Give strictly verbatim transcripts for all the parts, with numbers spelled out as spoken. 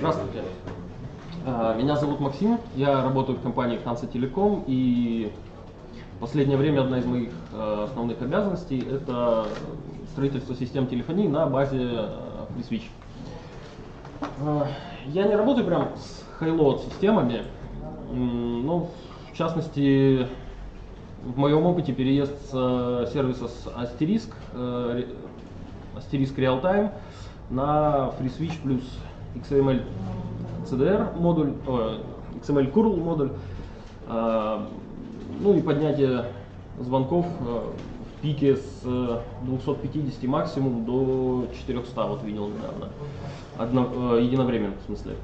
Здравствуйте. Меня зовут Максим, я работаю в компании Hansa Telecom, и в последнее время одна из моих основных обязанностей – это строительство систем телефонии на базе FreeSwitch. Я не работаю прям с high-load системами, но в частности в моем опыте переезд с сервиса с Asterisk, Asterisk Realtime на FreeSwitch плюс икс эм эль си ди ар модуль, о, икс эм эль курл модуль, э, ну и поднятие звонков э, в пике с двухсот пятидесяти максимум до четырёхсот, вот видел недавно, Одно, э, единовременно в смысле.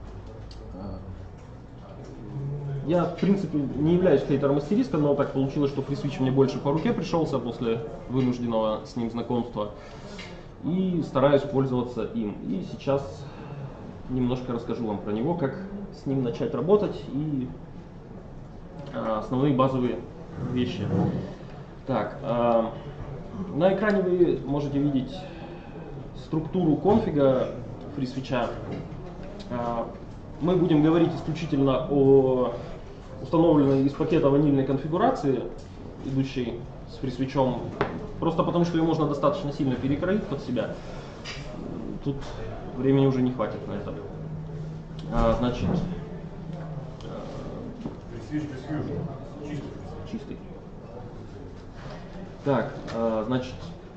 Я, в принципе, не являюсь хейтером Asterisk, но так получилось, что FreeSwitch мне больше по руке пришелся после вынужденного с ним знакомства. И стараюсь пользоваться им. И сейчас немножко расскажу вам про него, как с ним начать работать и а, основные базовые вещи. Так, а, на экране вы можете видеть структуру конфига FreeSwitch. А, мы будем говорить исключительно о установленной из пакета ванильной конфигурации, идущей с FreeSwitch, просто потому что ее можно достаточно сильно перекроить под себя. Тут времени уже не хватит на это. А, значит, FreeSwitch без Fusion. Чистый. Чистый. Так, а, значит,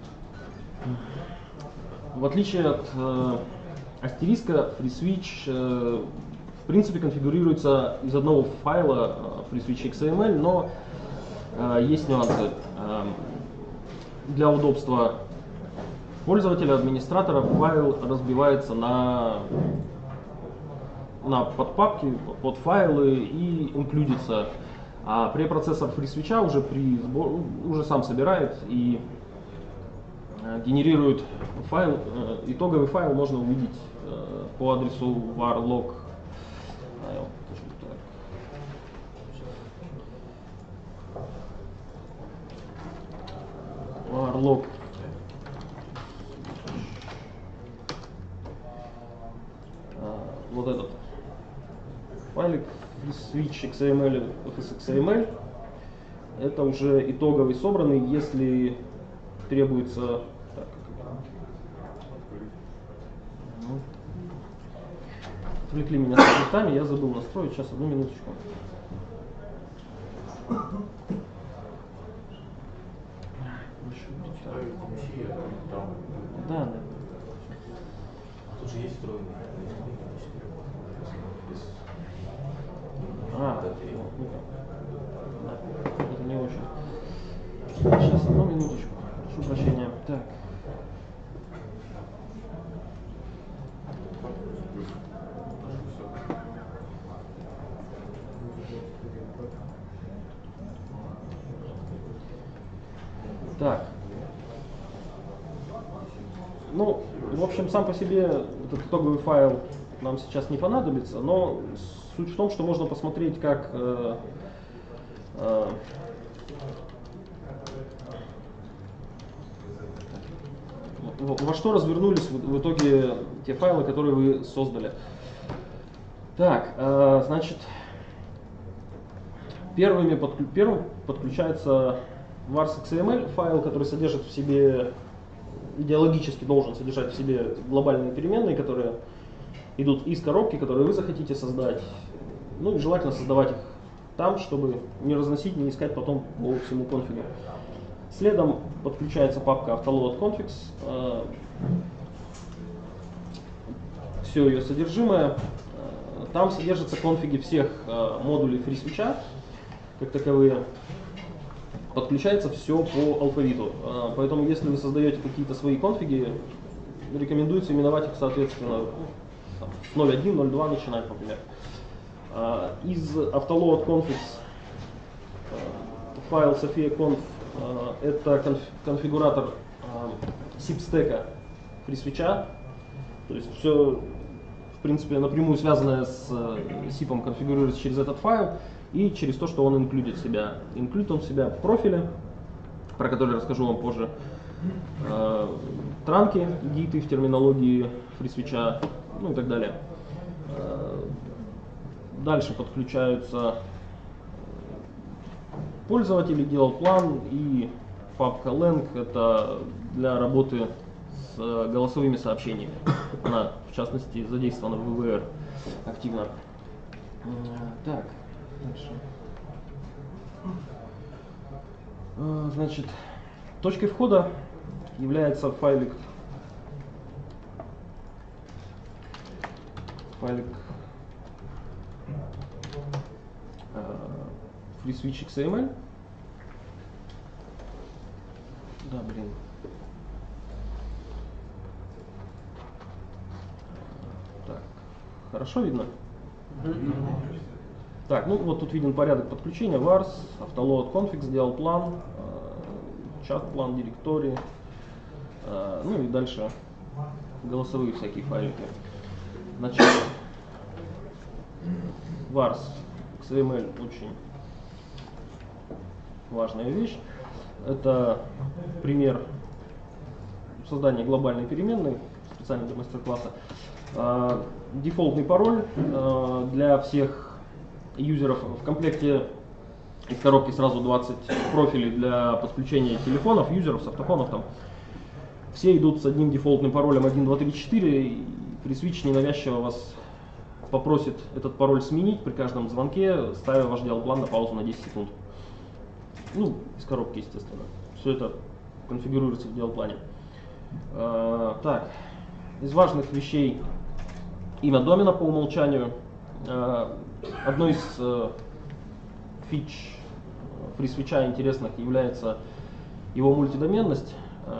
в отличие от э, Asterisk, FreeSwitch э, в принципе конфигурируется из одного файла э, FreeSwitch икс эм эль, но э, есть нюансы. Э, для удобства пользователя, администратора, файл разбивается на, на подпапки, подфайлы и инклюдится. А препроцессор FreeSwitch уже, при сбор, уже сам собирает и э, генерирует файл. Э, итоговый файл можно увидеть э, по адресу var.log. var.log. Вот этот файлик FreeSwitch икс эм эль, эф эс икс эм эль, это уже итоговый собранный, если требуется. Так, отвлекли меня с цветами, я забыл настроить, сейчас одну минуточку. Да, да. Тут же есть встроенный. А, да, это не очень. Сейчас, одну минуточку. Прошу прощения. Так. Так. Ну, в общем, сам по себе этот итоговый файл нам сейчас не понадобится, но суть в том, что можно посмотреть, как э, э, во что развернулись в, в итоге те файлы, которые вы создали. Так, э, значит, первыми подклю, первым подключается vars.xml файл, который содержит в себе, идеологически должен содержать в себе глобальные переменные, которые идут из коробки, которые вы захотите создать. Ну и желательно создавать их там, чтобы не разносить, не искать потом по всему конфигу. Следом подключается папка автoload.configs. Все ее содержимое. Там содержатся конфиги всех модулей FreeSwitch, как таковые. Подключается все по алфавиту. Поэтому если вы создаете какие-то свои конфиги, рекомендуется именовать их соответственно с ноль точка один, ноль точка два начинать, например. Из автoload.configs файл sophia.conf это конфигуратор сип-стека FreeSwitch. То есть все, в принципе, напрямую связанное с сипом конфигурируется через этот файл и через то, что он инклюдит в себя. Инклюдит он в себя профили, про которые расскажу вам позже. Транки, гиты в терминологии FreeSwitch, ну и так далее. Дальше подключаются пользователи, DialPlan и папка Lang. Это для работы с голосовыми сообщениями. Она, в частности, задействована в ви ви эр активно. Так, дальше. Значит, точкой входа является файлик, файлик FreeSwitch икс эм эль. Да, блин. Так, хорошо видно? Mm-hmm. Так, ну вот тут виден порядок подключения: vars, автолоад, config, DialPlan, чат-план, директории, ну и дальше голосовые всякие файлики. Значит, vars икс эм эль очень важная вещь. Это пример создания глобальной переменной, специально для мастер-класса. Uh, дефолтный пароль uh, для всех юзеров. В комплекте из коробки сразу двадцать профилей для подключения телефонов, юзеров, софтофонов там. Все идут с одним дефолтным паролем один два три четыре. И FreeSwitch ненавязчиво вас попросит этот пароль сменить при каждом звонке, ставя ваш DialPlan на паузу на десять секунд. Ну, из коробки, естественно. Все это конфигурируется в DialPlan. Uh, так, из важных вещей: имя домена по умолчанию. Одной из фич FreeSwitch интересных является его мультидоменность.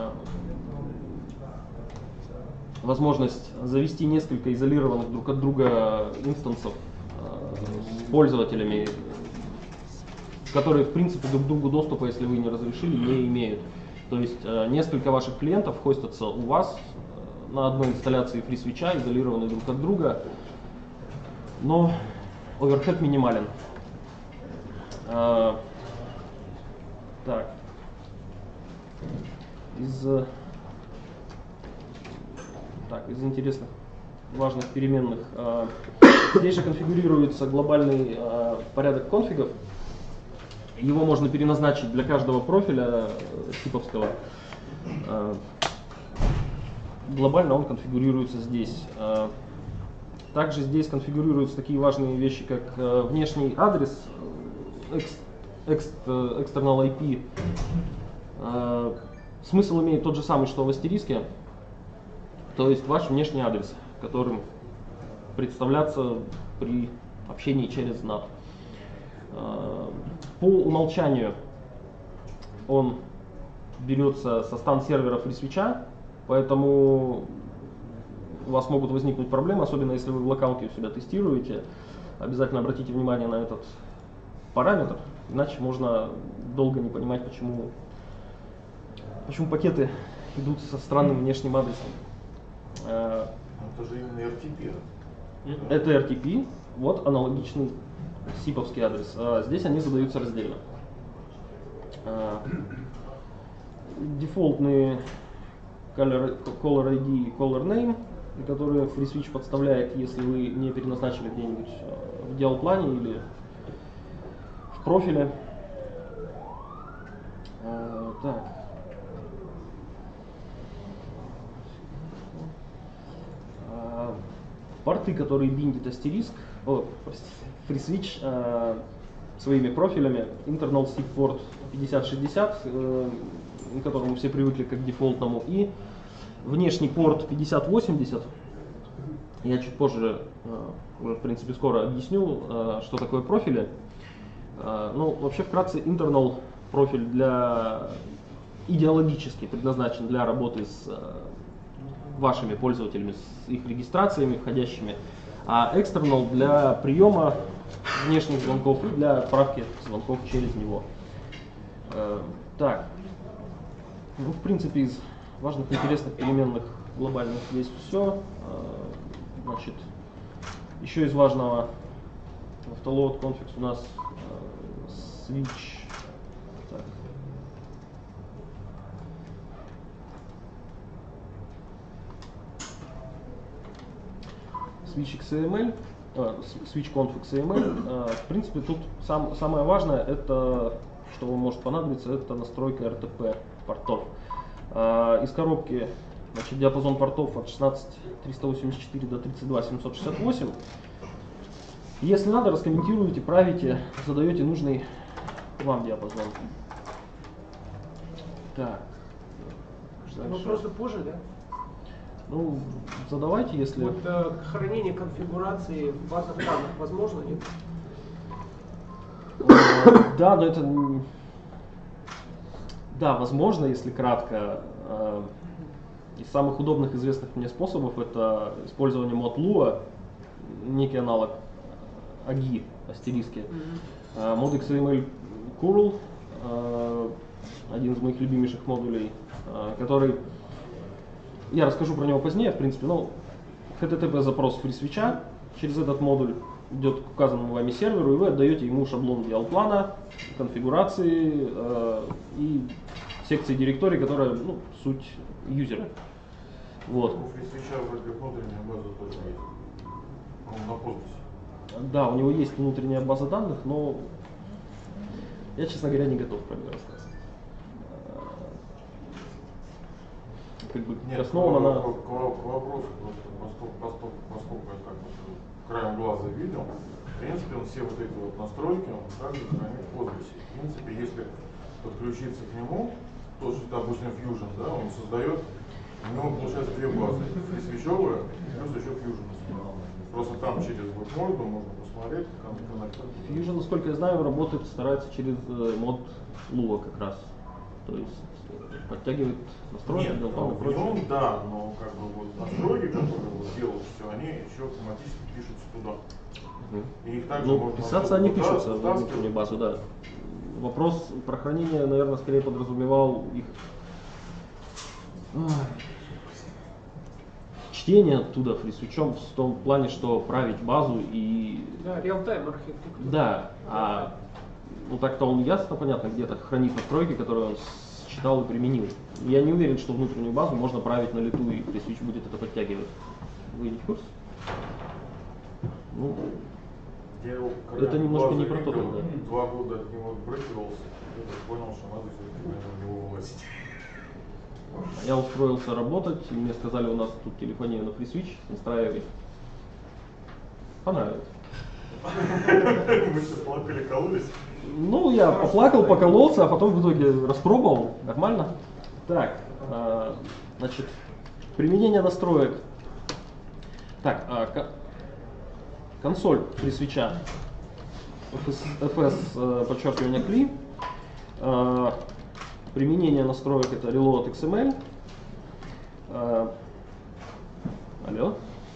Возможность завести несколько изолированных друг от друга инстансов с пользователями, которые в принципе друг к другу доступа, если вы не разрешили, не имеют. То есть несколько ваших клиентов хостятся у вас на одной инсталляции FreeSwitch, изолированные друг от друга, но оверхед минимален. А, так, из, так, из интересных, важных переменных, а, здесь же конфигурируется глобальный а, порядок конфигов. Его можно переназначить для каждого профиля типовского. А, глобально он конфигурируется здесь. Также здесь конфигурируются такие важные вещи, как внешний адрес, external ай пи. Смысл имеет тот же самый, что в астериске, то есть ваш внешний адрес, которым представляться при общении через нат. По умолчанию он берется со стан сервера FreeSwitch. Поэтому у вас могут возникнуть проблемы, особенно если вы в локалке у себя тестируете. Обязательно обратите внимание на этот параметр, иначе можно долго не понимать, почему, почему пакеты идут со странным внешним адресом. Это же именно эр ти пи. Это эр ти пи, вот аналогичный сиповский адрес. А здесь они задаются раздельно. Дефолтные Caller, caller ай ди и caller name, которые FreeSwitch подставляет, если вы не переназначили где-нибудь в DialPlan или в профиле. А, так. А, порты, которые биндит астериск, о, простите, FreeSwitch а, своими профилями, internal SIG порт пятьдесят шестьдесят, э, к которому все привыкли как к дефолтному, и внешний порт пятьдесят восемьдесят. Я чуть позже, уже в принципе скоро объясню, что такое профили. Ну, вообще вкратце, internal профиль для идеологически предназначен для работы с вашими пользователями, с их регистрациями входящими, а external для приема внешних звонков и для отправки звонков через него. Так. Ну, в принципе, из важных, интересных переменных глобальных здесь все. Значит, еще из важного автолоад конфиг у нас switch. Так. switch икс эм эль, э, switch.conf икс эм эль. Э, в принципе, тут сам, самое важное, это, что вам может понадобиться, это настройка эр тэ пэ портов. Э, из коробки, значит, диапазон портов от шестнадцать триста восемьдесят четыре до тридцать два семьсот шестьдесят восемь. Если надо, раскомментируете, правите, задаете нужный вам диапазон. Так. Вопросы позже, да? Ну, задавайте, если... Вот э, хранение конфигурации в базах данных возможно, нет? Э, Да, но это... м, Да, возможно, если кратко. Э, Из самых удобных известных мне способов это использование мод.lua, некий аналог аги, астериски. Э, Мод икс эм эль curl, э, один из моих любимейших модулей, э, который... Я расскажу про него позднее, в принципе, но эйч ти ти пи запрос FreeSwitch через этот модуль идет к указанному вами серверу, и вы отдаете ему шаблон диал-плана, конфигурации э, и секции директорий, которая, ну, суть юзера. Вот. У FreeSwitch вроде внутренняя база тоже есть. По-моему, на Postgres. Да, у него есть внутренняя база данных, но я, честно говоря, не готов про нее рассказывать. Как бы Нет, основана к, на... к, к вопросу, просто поскольку, поскольку, поскольку я как бы краем глаза видел, в принципе, он все вот эти вот настройки, он также хранит в Postgres. В принципе, если подключиться к нему, то, что, допустим, Fusion, да, он создает, у него получается две базы, FreeSwitch-овая, плюс еще Fusion. Просто там через веб-морду можно посмотреть, как он коннектор. Fusion, насколько я знаю, работает, старается через э, мод Lua как раз. То есть э, подтягивает настройки, Нет, делтон и ну, в прочее. нем, да, но как бы вот настройки, которые вот делают все, они еще автоматически пишутся туда. Мгм. И их также Ну, можно писаться они туда пишутся в вытаскивать. внутреннюю базу, да. Вопрос про хранение, наверное, скорее подразумевал их ах, чтение оттуда фрисвитчом в том плане, что править базу и... Да, реал-тайм архитектура. Да, а ну так-то он ясно, понятно, где-то хранит настройки, которые он считал и применил. Я не уверен, что внутреннюю базу можно править на лету, и FreeSwitch будет это подтягивать. Вы не в курсе? Ну, Я его, это немножко не про то, видел, да. Два года от него отбрыкивался, и понял, что надо все-таки на него вылазить. я устроился работать, и мне сказали, у нас тут телефония на FreeSwitch, настраивай. Понравилось. Мы все плакали, кололись. Ну, я поплакал, покололся, а потом в итоге распробовал. Нормально. Так, э, значит, применение настроек. Так, э, ко- консоль FreeSwitch, эф эс, эф эс э, подчеркивание кли. Э, применение настроек это reload икс эм эль. Э, алло?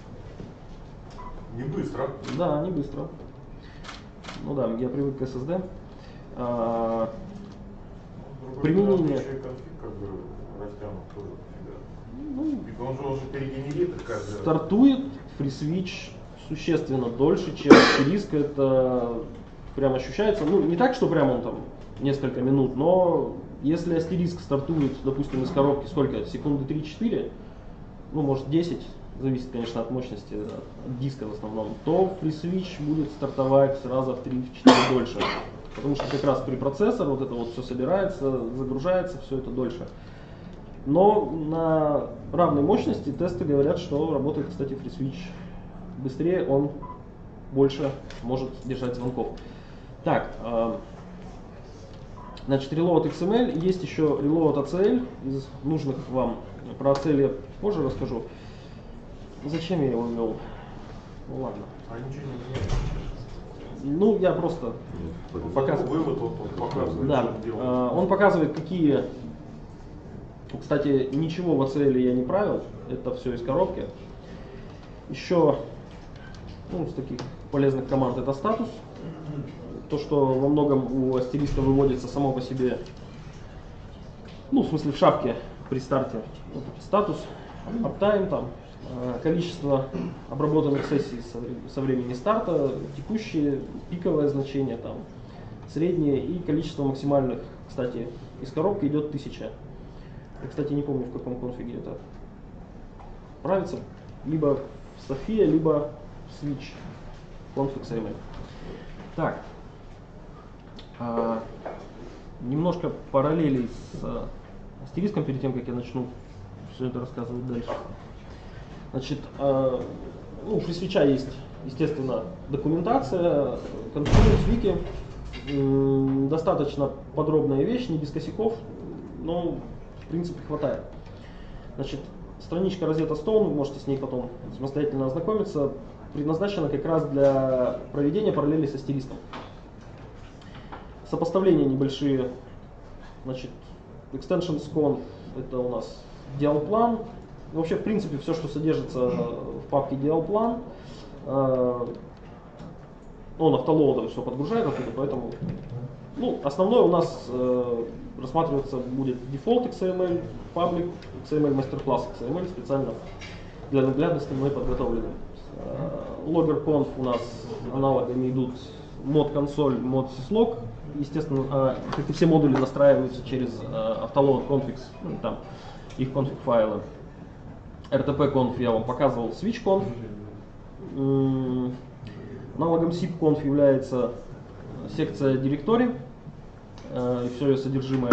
Не быстро. Да, не быстро. Ну да, я привык к эс эс ди. А, Другой применение. раз еще и конфиг как бы растянут тоже всегда. Ну, И он же уже перегенерирует каждый раз. стартует FreeSwitch существенно дольше, чем астериск. Это прям ощущается. Ну, не так, что прям он там несколько минут, но если астериск стартует, допустим, из коробки сколько? Секунды три-четыре, ну, может десять, зависит, конечно, от мощности, от диска в основном, то FreeSwitch будет стартовать раза в три-четыре дольше. Потому что как раз при процессоре вот это вот все собирается, загружается, все это дольше. Но на равной мощности тесты говорят, что работает, кстати, FreeSwitch быстрее, он больше может держать звонков. Так, э, значит, reload икс эм эль, есть еще reload эй си эл из нужных вам. Про эй си эл я позже расскажу. Зачем я его ввел? Ну ладно. А ничего не меняется. Ну, я просто показываю. Вывод вот он показывает, Да, что он делает. э, он показывает, какие... Кстати, ничего в эй си эл я не правил, это все из коробки. Еще, ну, из таких полезных команд это статус. То, что во многом у астериска выводится само по себе, ну, в смысле в шапке при старте. Вот этот статус, uptime там, э, количество обработанных сессий со, со времени старта, текущие, пиковое значение там, среднее и количество максимальных, кстати, из коробки идет тысяча. Я, кстати, не помню, в каком конфиге это правится. Либо в София, либо switch config си эм эль. Так, а, немножко параллелей с а, астериском перед тем, как я начну все это рассказывать дальше. Значит, а, ну, у FreeSwitch есть, естественно, документация, Confluence, Wiki, м, достаточно подробная вещь, не без косяков, но в принципе хватает. Значит, страничка Rosetta Stone, вы можете с ней потом самостоятельно ознакомиться, предназначена как раз для проведения параллели с астериском. Сопоставления небольшие. Значит, extensions conf это у нас dialplan. Вообще, в принципе, все, что содержится в папке dialplan, он автолоадом все подгружает оттуда, поэтому ну, основное у нас э, рассматриваться будет дефолт икс эм эль, public икс эм эль, masterclass икс эм эль, специально для наглядности мы подготовлены. Logger.conf у нас аналогами идут mod-консоль, mod-syslog. Естественно, как и все модули настраиваются через автолоад config, ну, там их конфиг файлы. эр ти пи.conf я вам показывал, switch.conf. Аналогом sip.conf является секция директорий и все ее содержимое.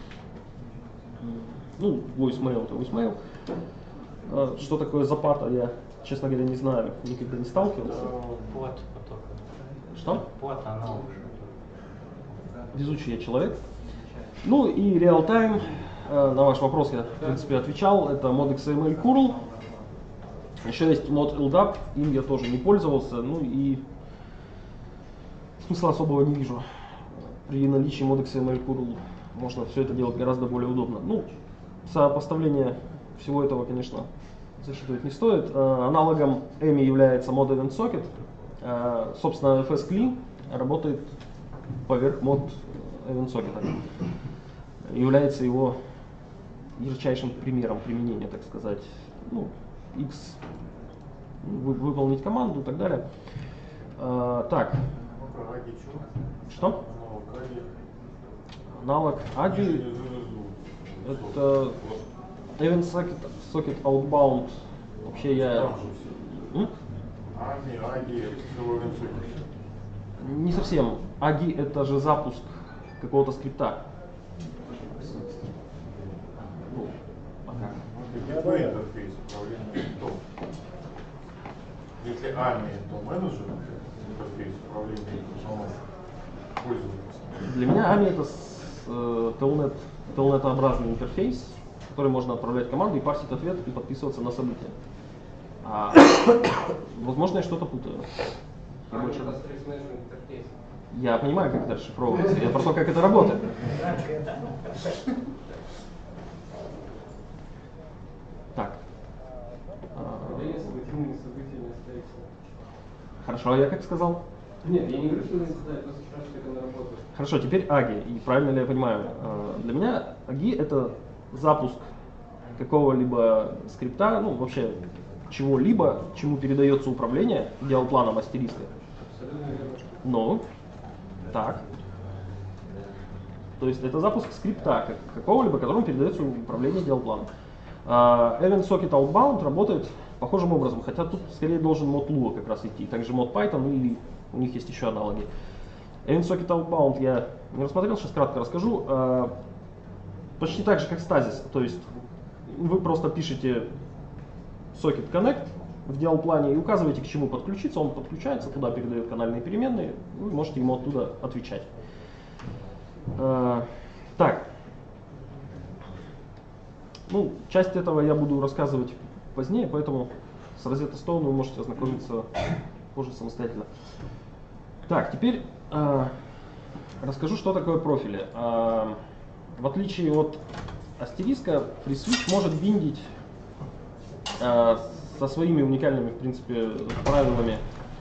Ну, voicemail, то voicemail. Что такое запата, я, честно говоря, не знаю, никогда не сталкивался. Плат потока. Что? Плат аналог. Везучий я человек. Ну и real-time, на ваш вопрос я, в принципе, отвечал, это mod икс эм эль curl. Еще есть mod эл дап, им я тоже не пользовался, ну и смысла особого не вижу. При наличии mod икс эм эль curl можно все это делать гораздо более удобно. Ну, сопоставление всего этого, конечно, засчитывать не стоит. Аналогом эми является mod event socket. Собственно, эф эс clean работает поверх mod event socket. Является его ярчайшим примером применения, так сказать. Ну, X вы, выполнить команду и так далее. А, так. Что? Аналог ади это event socket, socket outbound. Вообще я не совсем. аги это же запуск какого-то скрипта. Ну, пока. Интерфейс управления. Если ами, то менеджер интерфейс управления пользователем. Для меня ами это э, telnet, telnet-образный интерфейс, в который можно отправлять команду и парсить ответ и подписываться на события. А, возможно, я что-то путаю. Я, больше... я понимаю, как это расшифровывается, я про то, как это работает. Так. Хорошо, а я как сказал? Нет, я не говорю, что не задать, просто спрашиваю, как она работает. Хорошо, теперь аги. И правильно ли я понимаю? Для меня аги это запуск какого-либо скрипта, ну вообще чего-либо, чему передается управление диалпланом астериска. Ну, так. То есть это запуск скрипта какого-либо, которому передается управление диалпланом. Event Socket Outbound работает похожим образом, хотя тут скорее должен мод Lua как раз идти, также мод Python или у них есть еще аналоги. Event Socket Outbound я не рассмотрел, сейчас кратко расскажу. Почти так же, как Stasis, то есть вы просто пишете Socket Connect в диалплане и указываете, к чему подключиться, он подключается, туда передает канальные переменные, вы можете ему оттуда отвечать. Так. Ну, часть этого я буду рассказывать позднее, поэтому с Rosetta Stone вы можете ознакомиться позже самостоятельно. Так, теперь э, расскажу, что такое профили. Э, в отличие от астериска, FreeSwitch может биндить э, со своими уникальными, в принципе, правилами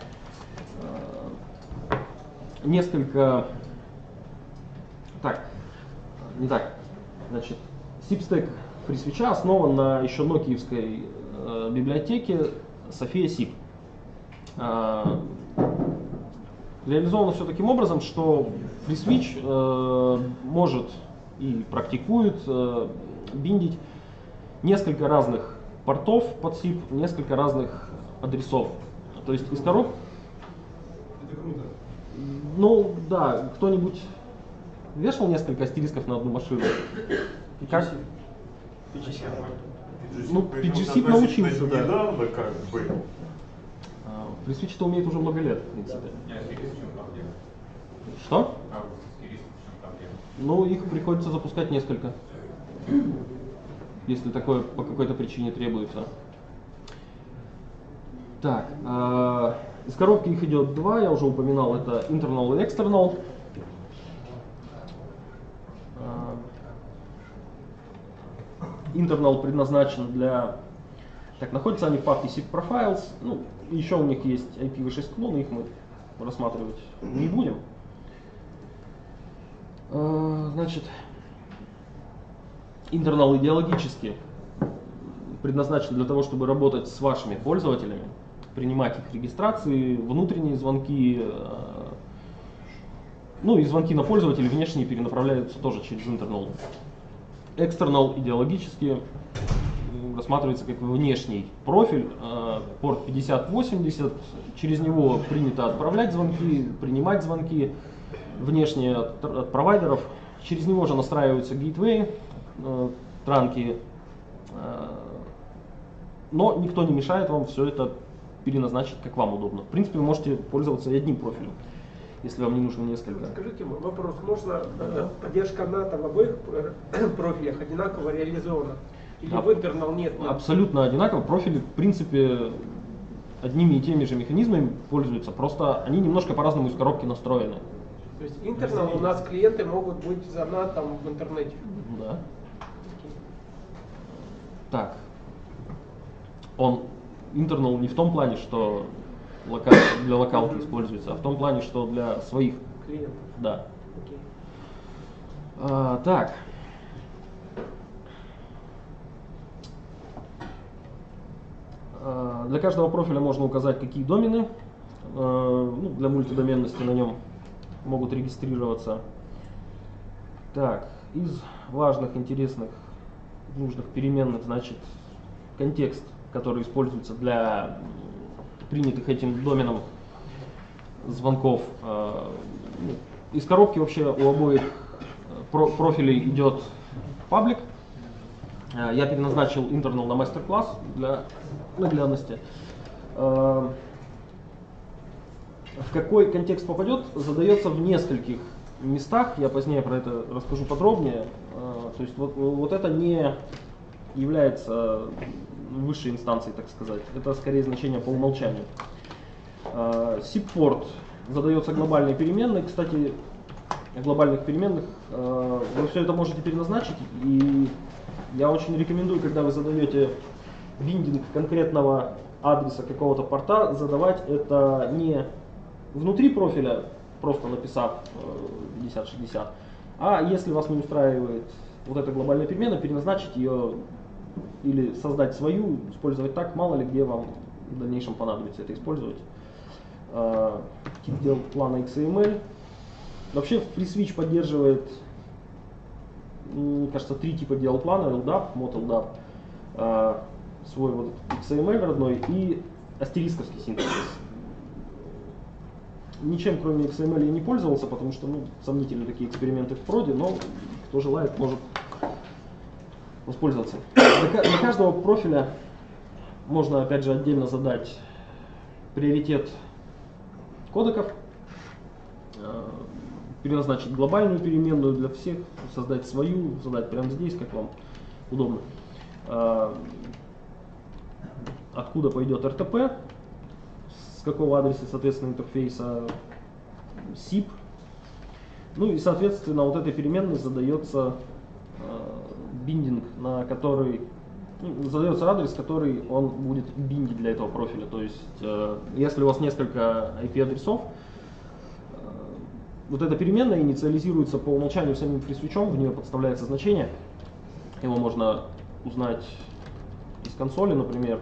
э, несколько... Так, не так. Значит, SIP-стек FreeSwitch основан на еще нокиевской э, библиотеке Sophia SIP. Э, реализовано все таким образом, что FreeSwitch э, может и практикует э, биндить несколько разных портов под SIP, несколько разных адресов. То есть из коробки... Это круто. Ну да, кто-нибудь вешал несколько астерисков на одну машину? И как? Ну, Причем пи джи-сип относительно научился, да. недавно как бы. FreeSwitch это умеет уже много лет, в принципе. Что? Ну, их приходится запускать несколько, если такое по какой-то причине требуется. Так, э, из коробки их идет два, я уже упоминал, это internal и external. Э, internal предназначен для... Так, находятся они в папке zip profiles, ну, еще у них есть ай пи ви шесть клоны, их мы рассматривать не будем. Э, значит, internal идеологически предназначен для того, чтобы работать с вашими пользователями, принимать их регистрации, внутренние звонки, ну и звонки на пользователей внешние перенаправляются тоже через internal. External идеологически рассматривается как внешний профиль, порт пятьдесят восемьдесят, через него принято отправлять звонки, принимать звонки внешние от, от провайдеров, через него же настраиваются гейтвей, транки, но никто не мешает вам все это переназначить, как вам удобно. В принципе, вы можете пользоваться и одним профилем, если вам не нужно несколько. Скажите, вопрос, можно да. поддержка НАТО в обоих профилях одинаково реализована? Или А, в internal нет? Абсолютно одинаково. Профили, в принципе, одними и теми же механизмами пользуются, просто они немножко по-разному из коробки настроены. То есть internal у нас клиенты могут быть за НАТО в интернете? Да. Так. Он internal не в том плане, что локал, для локалки используется, а в том плане, что для своих клиентов. Да. Окей. А, так. А, для каждого профиля можно указать, какие домены а, ну, для мультидоменности на нем могут регистрироваться. Так, из важных, интересных, нужных переменных, значит, контекст, который используется для принятых этим доменом звонков. Из коробки вообще у обоих профилей идет паблик. Я переназначил internal на мастер-класс для наглядности. В какой контекст попадет, задается в нескольких местах. Я позднее про это расскажу подробнее. То есть вот, вот это не является высшей инстанцией, так сказать. Это скорее значение по умолчанию. Сип-порт задается глобальной переменной. Кстати, глобальных переменных вы все это можете переназначить. И я очень рекомендую, когда вы задаете биндинг конкретного адреса какого-то порта, задавать это не внутри профиля, просто написав пятьдесят шестьдесят, а если вас не устраивает вот эта глобальная перемена, переназначить ее или создать свою, использовать так, мало ли где вам в дальнейшем понадобится это использовать. Тип дел плана икс эм эль. Вообще FreeSwitch поддерживает, мне кажется, три типа дел плана: эл дап, мод эл дап, свой вот икс эм эль родной и астерисковский синтаксис. Ничем кроме икс эм эль я не пользовался, потому что ну, сомнительны такие эксперименты в проде, но кто желает, может воспользоваться. Для, для каждого профиля можно опять же отдельно задать приоритет кодеков, переназначить глобальную переменную для всех, создать свою, задать прямо здесь, как вам удобно. Откуда пойдет эр тэ пэ, с какого адреса, соответственно, интерфейса сип. Ну и, соответственно, вот этой переменной задается биндинг, на который ну, задается адрес, который он будет биндить для этого профиля. То есть, э, если у вас несколько ай пи-адресов, э, вот эта переменная инициализируется по умолчанию самим FreeSwitch, в нее подставляется значение. Его можно узнать из консоли, например.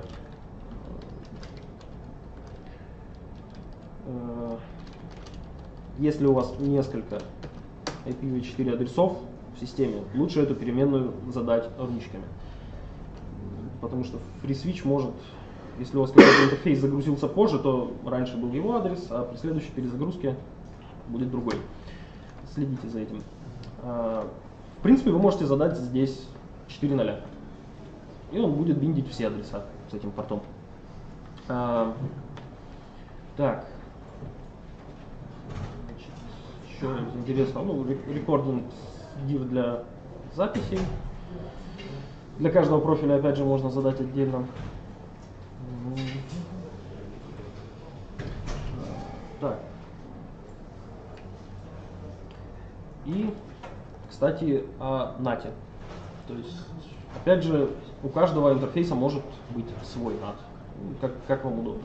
Э, если у вас несколько ай пи ви четыре адресов в системе, лучше эту переменную задать ручками. Потому что FreeSwitch может Если у вас какой-то интерфейс загрузился позже, то раньше был его адрес, а при следующей перезагрузке будет другой. Следите за этим. В принципе, вы можете задать здесь четыре ноля. И он будет биндить все адреса с этим портом. Так. Значит, еще интересно, ну, рекординг div для записей. Для каждого профиля, опять же, можно задать отдельно. Так. И, кстати, о нате. То есть, опять же, у каждого интерфейса может быть свой нат. Как, как вам удобно.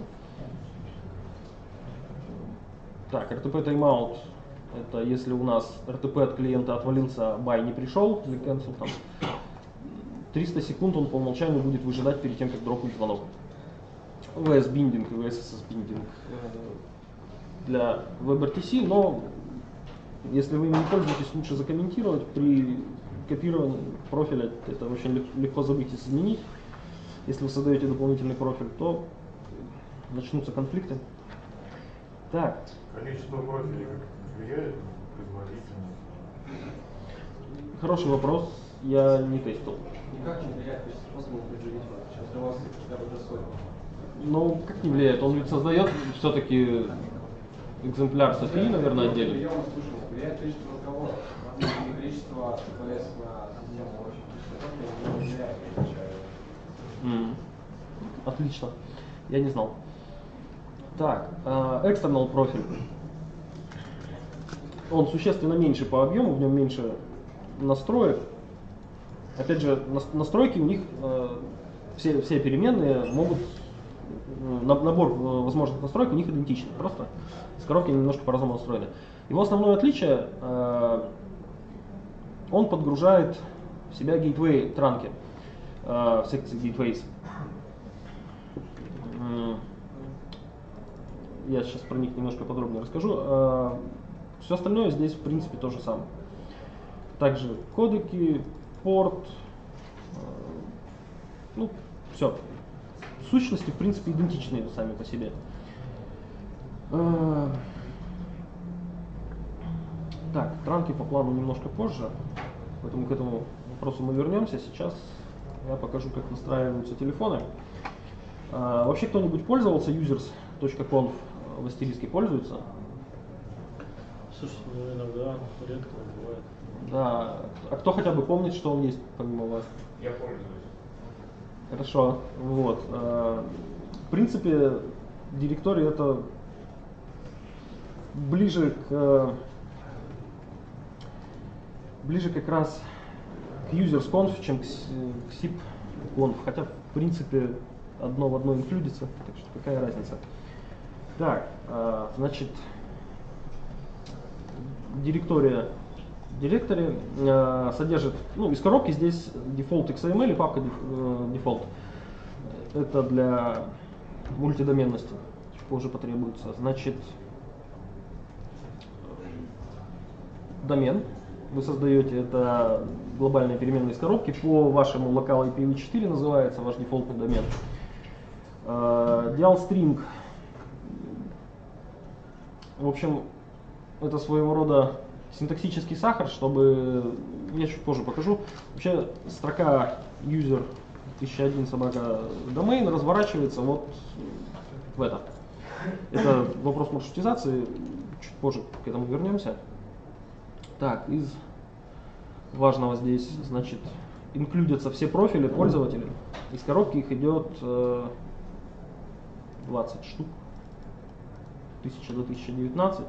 Так, эр тэ пи timeout. Это если у нас эр тэ пи от клиента отвалился, бай не пришел, или cancel там. триста секунд он по умолчанию будет выжидать перед тем, как дропнуть звонок. ви эс биндинг и ви эс эс эс биндинг для WebRTC, но если вы ими не пользуетесь, лучше закомментировать. При копировании профиля это очень легко забыть и изменить. Если вы создаете дополнительный профиль, то начнутся конфликты. Так. Количество профилей как влияет на производительность? Хороший вопрос, я не тестил. Никак не влияет, то есть просто будет предъявить вам. Сейчас для вас хотя бы до сотни. Ну, как не влияет? Он ведь создает все-таки экземпляр с эй пи ай, наверное, отдельно. Я вам слушал, влияет количество разговоров, и количество ти пи эс на систему очень. Это не влияет, я отвечаю. Mm. Отлично, я не знал. Так, э, external профиль. Он существенно меньше по объему, в нем меньше настроек. Опять же, настройки у них э, все, все переменные могут, э, набор возможных настроек у них идентичный, просто с коробки немножко по-разному настроены. Его основное отличие, э, он подгружает в себя гейтвей транки, э, в секции gateways. Э, я сейчас про них немножко подробнее расскажу. Э, все остальное здесь в принципе то же самое. Также кодеки, порт, э, ну, все. Сущности, в принципе, идентичные сами по себе. Э, так, транки по плану немножко позже, поэтому к этому вопросу мы вернемся. Сейчас я покажу, как настраиваются телефоны. Э, вообще, кто-нибудь пользовался users точка конф в астериске, пользуется? Слушайте, ну иногда, редко бывает. Да. А кто хотя бы помнит, что он есть помимо вас? Я пользуюсь. Хорошо. Вот. В принципе, директорий это ближе к ближе как раз к users.conf, чем к sip.conf. Хотя, в принципе, одно в одно инклюдится, так что какая разница. Так, значит, директория директории э, содержит, ну, из коробки здесь дефолт икс эм эль и папка дефолт. Это для мультидоменности, чуть позже потребуется. Значит, домен вы создаете, это глобальные переменные из коробки, по вашему local ай пи ви четыре называется ваш дефолтный домен. Э, dial-string, в общем, это своего рода синтаксический сахар, чтобы, я чуть позже покажу. Вообще строка user тысяча один собака domain разворачивается вот в это. Это вопрос маршрутизации, чуть позже к этому вернемся. Так, из важного здесь, значит, инклюдятся все профили пользователей. Из коробки их идет э, двадцать штук, тысяча до тысячи девятнадцать.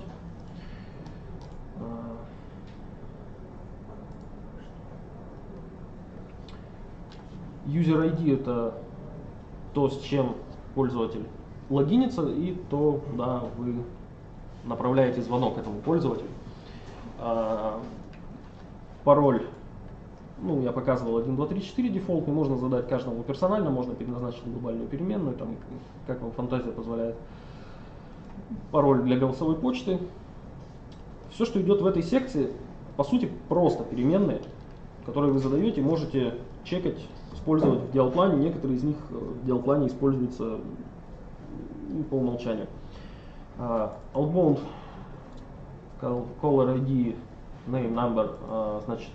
User ай ди это то, с чем пользователь логинится, и то, куда вы направляете звонок этому пользователю. А, пароль, ну, я показывал один, два, три, четыре дефолтный, можно задать каждому персонально, можно переназначить глобальную переменную, там, как вам фантазия позволяет. Пароль для голосовой почты. Все, что идет в этой секции, по сути, просто переменные, которые вы задаете, можете чекать, использовать в диалплане. Некоторые из них в диалплане используются по умолчанию. Uh, outbound caller ай ди name number, uh, значит,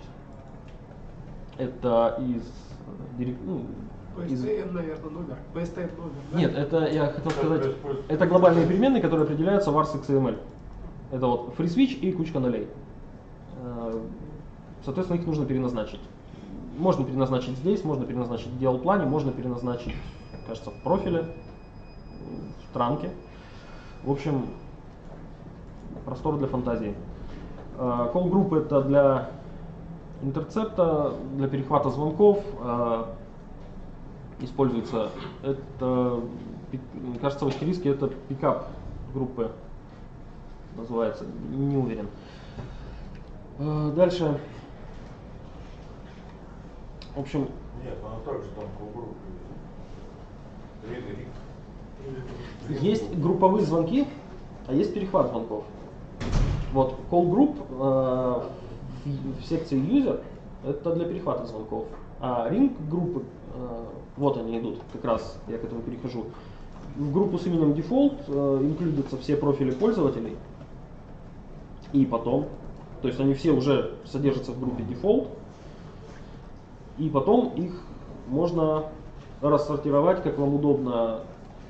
это из, ну, из... пи эс ти эн, наверное, номер. пи эс ти эн номер, да? Нет, это я хотел сказать, это глобальные переменные, которые определяются vars икс эм эль. Это вот FreeSwitch и кучка нулей. Uh, соответственно, их нужно переназначить. Можно переназначить здесь, можно переназначить в диалплане, можно переназначить, кажется, в профиле, в транке. В общем, простор для фантазии. Call group это для интерцепта, для перехвата звонков. Используется, это, кажется, в астериске это пикап группы называется, не уверен. Дальше. В общем. Нет, она также там call group. Есть групповые звонки, а есть перехват звонков. Вот call group э, в, в секции user это для перехвата звонков, а ring группы, э, вот они идут, как раз я к этому перехожу. В группу с именем default э, инклюдятся все профили пользователей, и потом, то есть они все уже содержатся в группе default, и потом их можно рассортировать, как вам удобно,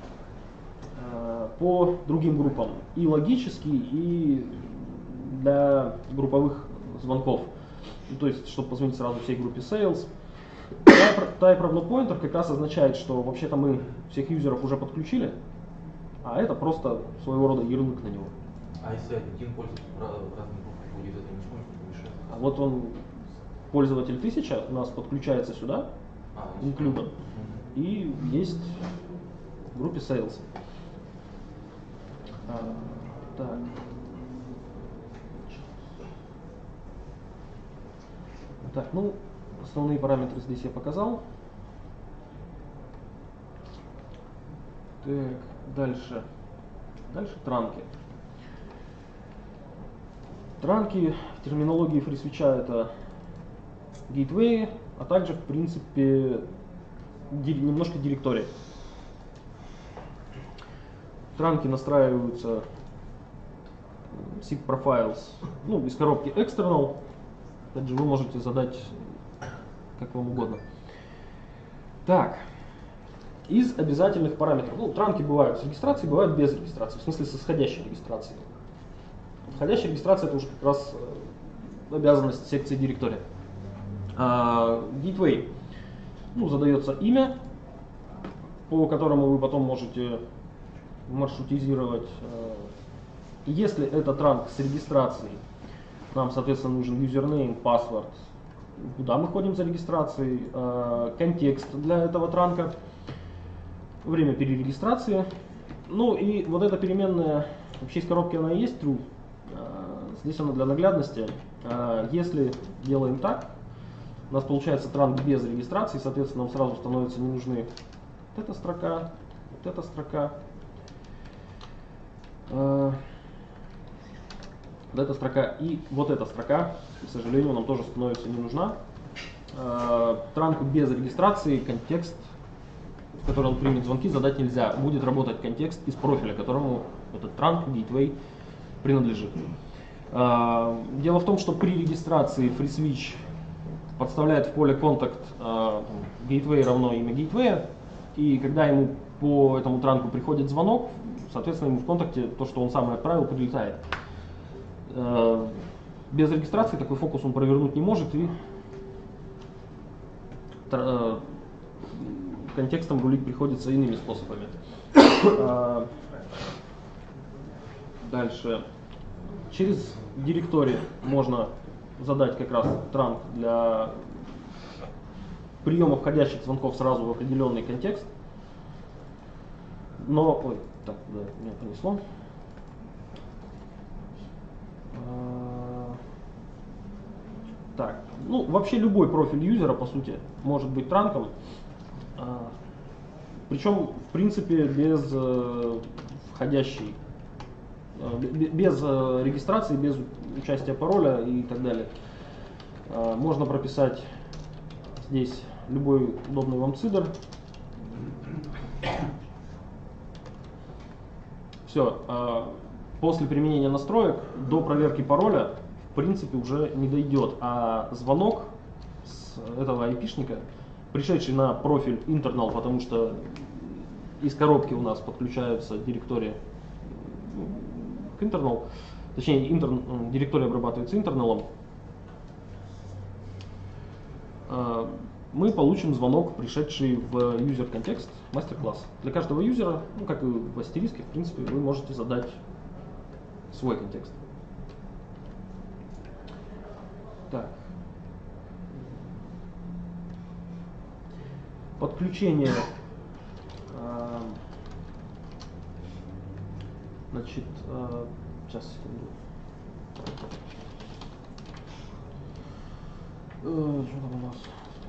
по другим группам, и логически, и для групповых звонков. То есть, чтобы позвонить сразу всей группе sales. Type, type равно pointer как раз означает, что вообще-то мы всех юзеров уже подключили, а это просто своего рода ярлык на него. А если один пользователь в разных группах будет, это ничего не мешает? А вот он, пользователь тысяча, у нас подключается сюда, а, инклюдом, и есть в группе sales. А, так. Так, ну, основные параметры здесь я показал. Так, дальше. Дальше транки. Транки в терминологии FreeSwitch это гейтвей, а также, в принципе, немножко директории. Транки настраиваются sig profiles, ну, из коробки external. Опять же, вы можете задать как вам угодно. Так, из обязательных параметров. Ну, транки бывают с регистрацией, бывают без регистрации, в смысле с исходящей регистрацией. Входящая регистрация это уже как раз обязанность секции директория. А, gateway, ну, задается имя, по которому вы потом можете маршрутизировать. Если это транк с регистрацией, нам, соответственно, нужен username, password, куда мы ходим за регистрацией, контекст для этого транка, время перерегистрации. Ну и вот эта переменная, вообще из коробки она и есть true. Здесь она для наглядности. Если делаем так, у нас получается транк без регистрации, соответственно, нам сразу становятся не нужны вот эта строка, вот эта строка. Вот эта строка и вот эта строка, к сожалению, нам тоже становится не нужна. Транку без регистрации контекст, в который он примет звонки, задать нельзя. Будет работать контекст из профиля, которому этот транк, gateway принадлежит. Дело в том, что при регистрации FreeSwitch подставляет в поле контакт gateway равно имя gateway, и когда ему по этому транку приходит звонок, соответственно, ему в контакте то, что он сам и отправил, прилетает. Без регистрации такой фокус он провернуть не может, и контекстом рулить приходится иными способами. Дальше. Через директорию можно задать как раз транк для приема входящих звонков сразу в определенный контекст. Но, ой, так, да, меня понесло. Так, ну вообще любой профиль юзера, по сути, может быть транком. Причем, в принципе, без э, входящей, э, без э, регистрации, без участия пароля и так далее. Э, можно прописать здесь любой удобный вам цидр. Все. После применения настроек до проверки пароля в принципе уже не дойдет, а звонок с этого айпишника, пришедший на профиль internal, потому что из коробки у нас подключаются директории к internal, точнее интер, директория обрабатывается интерналом, мы получим звонок, пришедший в user контекст мастер-класс. Для каждого юзера, ну как и в астериске, в принципе, вы можете задать свой контекст. Так. Подключение. Э, значит, э, сейчас, секунду. Э, что там у нас?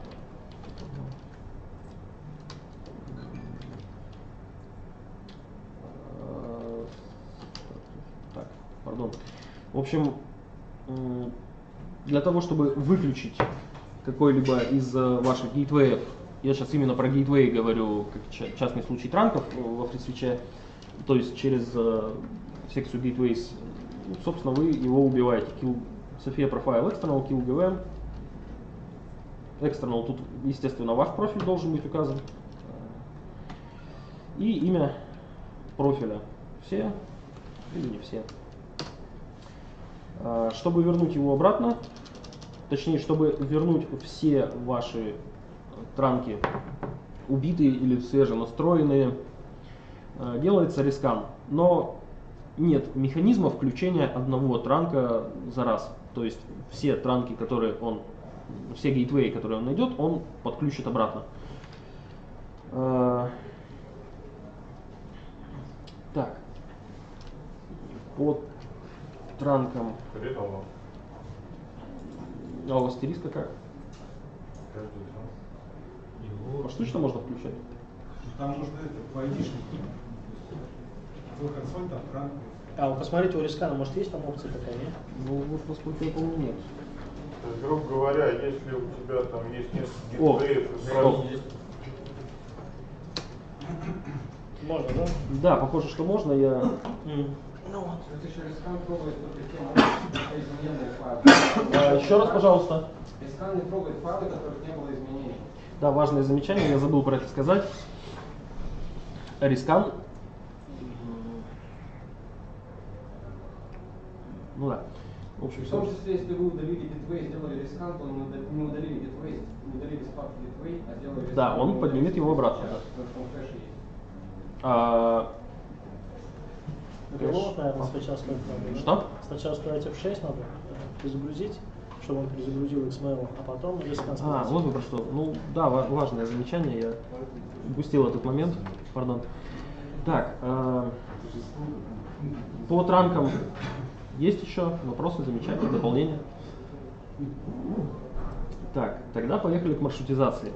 Так, пардон. В общем, для того, чтобы выключить какой-либо из ваших гейтвеев, я сейчас именно про гейтвей говорю, как частный случай транков во FreeSwitch, то есть через секцию gateways, собственно, вы его убиваете. Kill Sophia Profile External, Kill джи ви эм. External, тут, естественно, ваш профиль должен быть указан. И имя профиля. Все или не все. Чтобы вернуть его обратно, точнее, чтобы вернуть все ваши транки, убитые или свеженастроенные, делается рескан. Но нет механизма включения одного транка за раз. То есть все транки, которые он, все гейтвеи, которые он найдет, он подключит обратно. Так, по транкам. А у астериска как? Поштучно можно включать? Там нужно это, айдишник. Твой консоль, там транк. А вы посмотрите, у Рискана, может, есть там опция такая, нет? Ну, вот, насколько я помню, нет. То есть, грубо говоря, если у тебя там есть несколько О, гейтвеев, стоп. Можно, да? Да, похоже, что можно. Я... Mm. Ну вот. Это еще рискан пробует только те измененные файлы. А, еще раз, пожалуйста. Рискан не трогает файлы, которых не было изменений. Да, важное замечание, я забыл про это сказать. Рискан. Ну да. В общем, В том числе, если вы удалили гейтвей и сделали рискан, то не удалили гейтвей, не удалили спад гейтвей, а сделали рискан. Да, он поднимет его обратно. Да. Потому что он кэш есть. А... Релоад, наверное, сначала сказать надо. Что? Сначала сказать эф шесть надо перезагрузить, чтобы он перезагрузил икс эм эл, а потом рискан сказать. А, вот вы про что. Ну да, важное замечание, я упустил этот момент, пардон. Так, э, по транкам есть еще вопросы, замечания, дополнения? Так, тогда поехали к маршрутизации.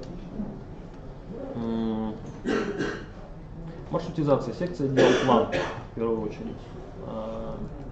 М-м- маршрутизация, секция DLPlan в первую очередь. Э,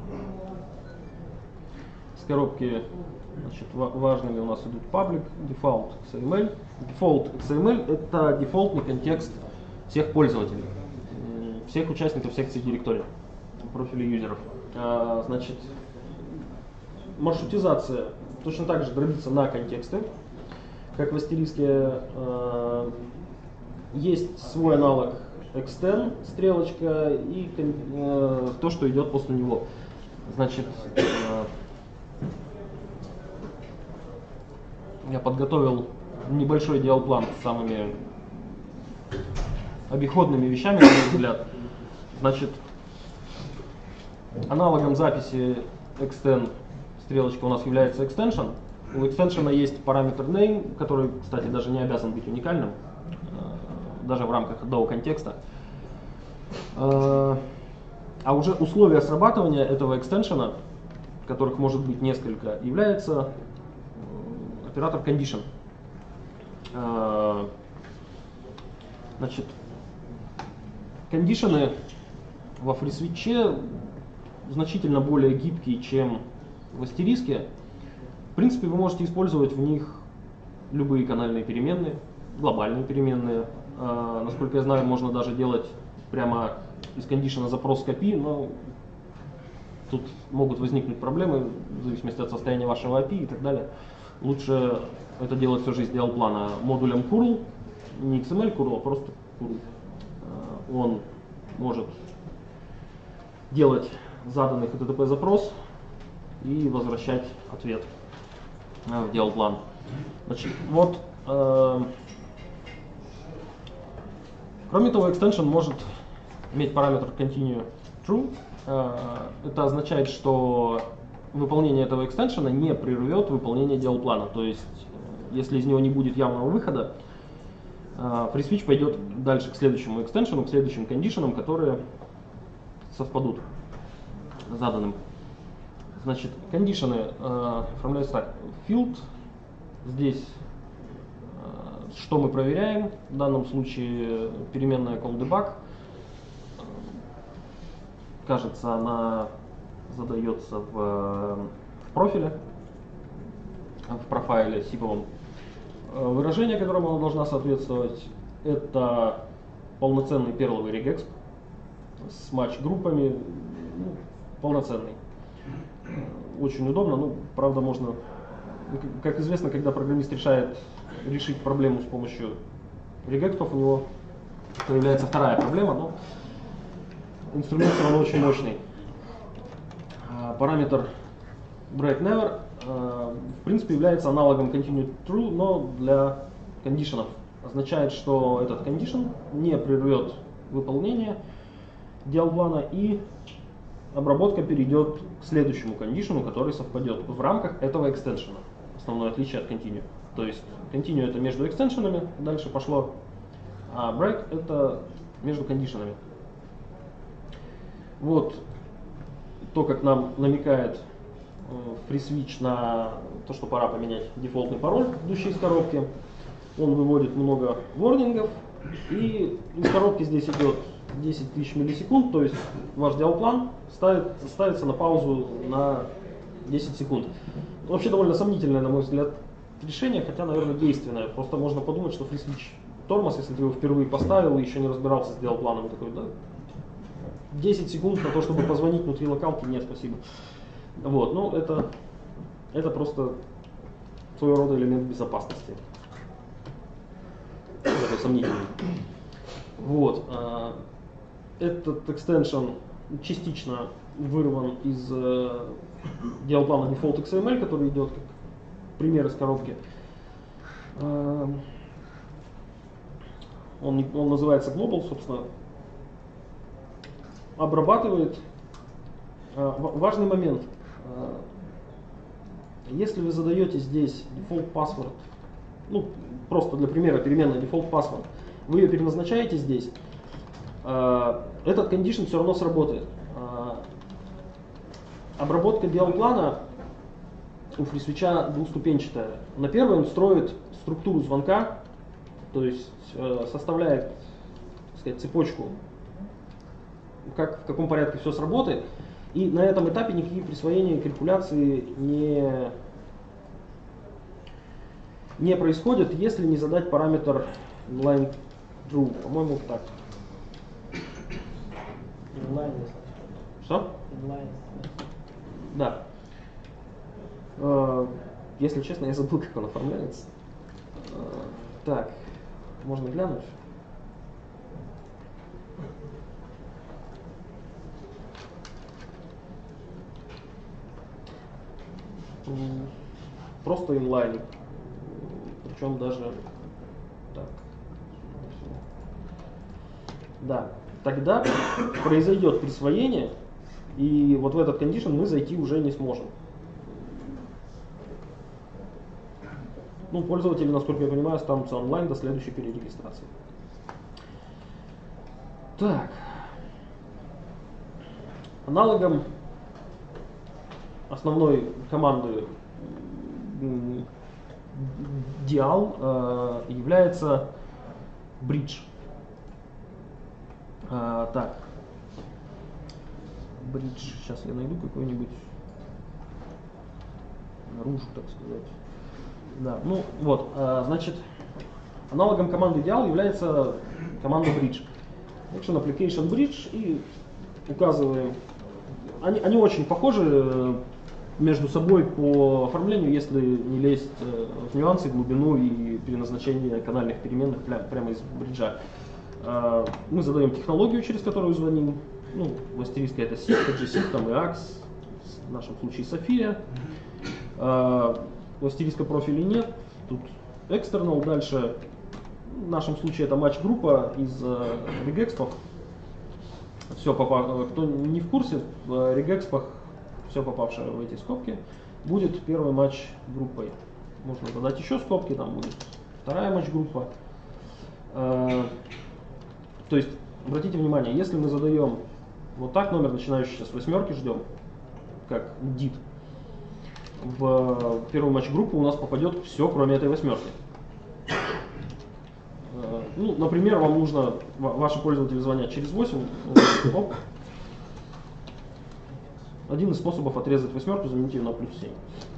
с коробки, значит, важными у нас идут public, default, икс эм эль. Default икс эм эль это дефолтный контекст всех пользователей, всех участников секции директории, профилей юзеров. А, значит, маршрутизация точно так же дробится на контексты, как в астериске. А, есть свой аналог extern, стрелочка, и а, то, что идет после него. Значит, а, я подготовил небольшой диалплан с самыми обиходными вещами, на мой взгляд. Значит, аналогом записи extend стрелочка у нас является extension. У extension есть параметр name, который, кстати, даже не обязан быть уникальным, даже в рамках одного контекста. А уже условия срабатывания этого экстеншена, которых может быть несколько, является оператор condition. Значит, кондишены во FreeSwitch значительно более гибкие, чем в астериске. В принципе, вы можете использовать в них любые канальные переменные, глобальные переменные. А, насколько я знаю, можно даже делать прямо из кондишена запрос к эй пи ай, но тут могут возникнуть проблемы в зависимости от состояния вашего эй пи ай и так далее. Лучше это делать все же из DL-плана модулем curl, не икс эм эль curl, а просто curl. А, он может делать заданный эйч ти ти пи запрос и возвращать ответ в DL-план. Значит, вот, э, кроме того, extension может иметь параметр continue true. Э, это означает, что выполнение этого экстеншена не прервет выполнение DL-плана. То есть, если из него не будет явного выхода, э, FreeSwitch пойдет дальше к следующему экстеншену, к следующим кондишенам, которые совпадут с заданным. Значит, кондишены э, оформляются так. Field. Здесь э, что мы проверяем? В данном случае переменная callDebug. Кажется, она задается в, в профиле, в профайле сиповом. Выражение, которому она должна соответствовать, это полноценный перловый регэксп с матч-группами, ну, полноценный. Очень удобно, ну, правда, можно, как известно, когда программист решает решить проблему с помощью регэкспов, у него появляется вторая проблема, но инструмент все равно очень мощный. Параметр breakNever в принципе является аналогом continue true, но для кондишенов. Означает, что этот кондишен не прервет выполнение DL-плана и обработка перейдет к следующему кондишену, который совпадет в рамках этого экстеншена. Основное отличие от continue. То есть continue это между экстеншенами, дальше пошло, а break это между кондишенами. Вот то, как нам намекает FreeSwitch на то, что пора поменять дефолтный пароль, идущий из коробки. Он выводит много ворнингов, и из коробки здесь идет десять тысяч миллисекунд, то есть ваш DL-план ставит, ставится на паузу на десять секунд. Вообще довольно сомнительное, на мой взгляд, решение, хотя, наверное, действенное. Просто можно подумать, что FreeSwitch тормоз, если ты его впервые поставил и еще не разбирался с DL-планом, такой, да, десять секунд на то, чтобы позвонить внутри локалки, нет, спасибо. Вот, ну это, это просто своего рода элемент безопасности. Такой сомнительный. Вот, э, этот экстеншн частично вырван из э, DL-плана Default икс эм эль, который идет как пример из коробки. Э, он, он называется Global, собственно. Обрабатывает. Э, важный момент. Э, если вы задаете здесь default password, ну, просто для примера переменная default password, вы ее переназначаете здесь, э, этот condition все равно сработает. Э, обработка DL-плана у FreeSwitch двухступенчатая. На первой он строит структуру звонка, то есть э, составляет, так сказать, цепочку, как, в каком порядке все сработает. И на этом этапе никаких присвоений и калькуляции не, не происходит, если не задать параметр inline true. По-моему, так. Inline. Что? Inline. Да. Э, если честно, я забыл, как он оформляется. Э, так, можно глянуть. Просто inline. Причем даже так. Да. Тогда произойдет присвоение, и вот в этот кондишн мы зайти уже не сможем. Ну, пользователи, насколько я понимаю, останутся онлайн до следующей перерегистрации. Так. Аналогом основной команды диал э, является bridge. Э, так. Bridge. Сейчас я найду какой-нибудь наружу, так сказать. Да, ну вот, э, значит, Аналогом команды Ideal является команда Bridge. Action Application Bridge, и указываем. Они, они очень похожи между собой по оформлению, если не лезть в нюансы, глубину и переназначение канальных переменных прямо из бриджа. Мы задаем технологию, через которую звоним. Ну, в астериске это сик, G-System и Ax, в нашем случае София. У астериска профилей нет, тут external. Дальше в нашем случае это матч-группа из регекспов. Все попав... Кто не в курсе, в регекспах все попавшее в эти скобки будет первый матч группой. Можно задать еще скобки, там будет вторая матч-группа. То есть, обратите внимание, если мы задаем вот так номер, начинающийся с восьмерки, ждем, как дит, в первую матч-группу у нас попадет все, кроме этой восьмерки. Ну, например, вам нужно, ваши пользователи звонят через восемь, оп. Один из способов отрезать восьмерку, заменить ее на плюс семь.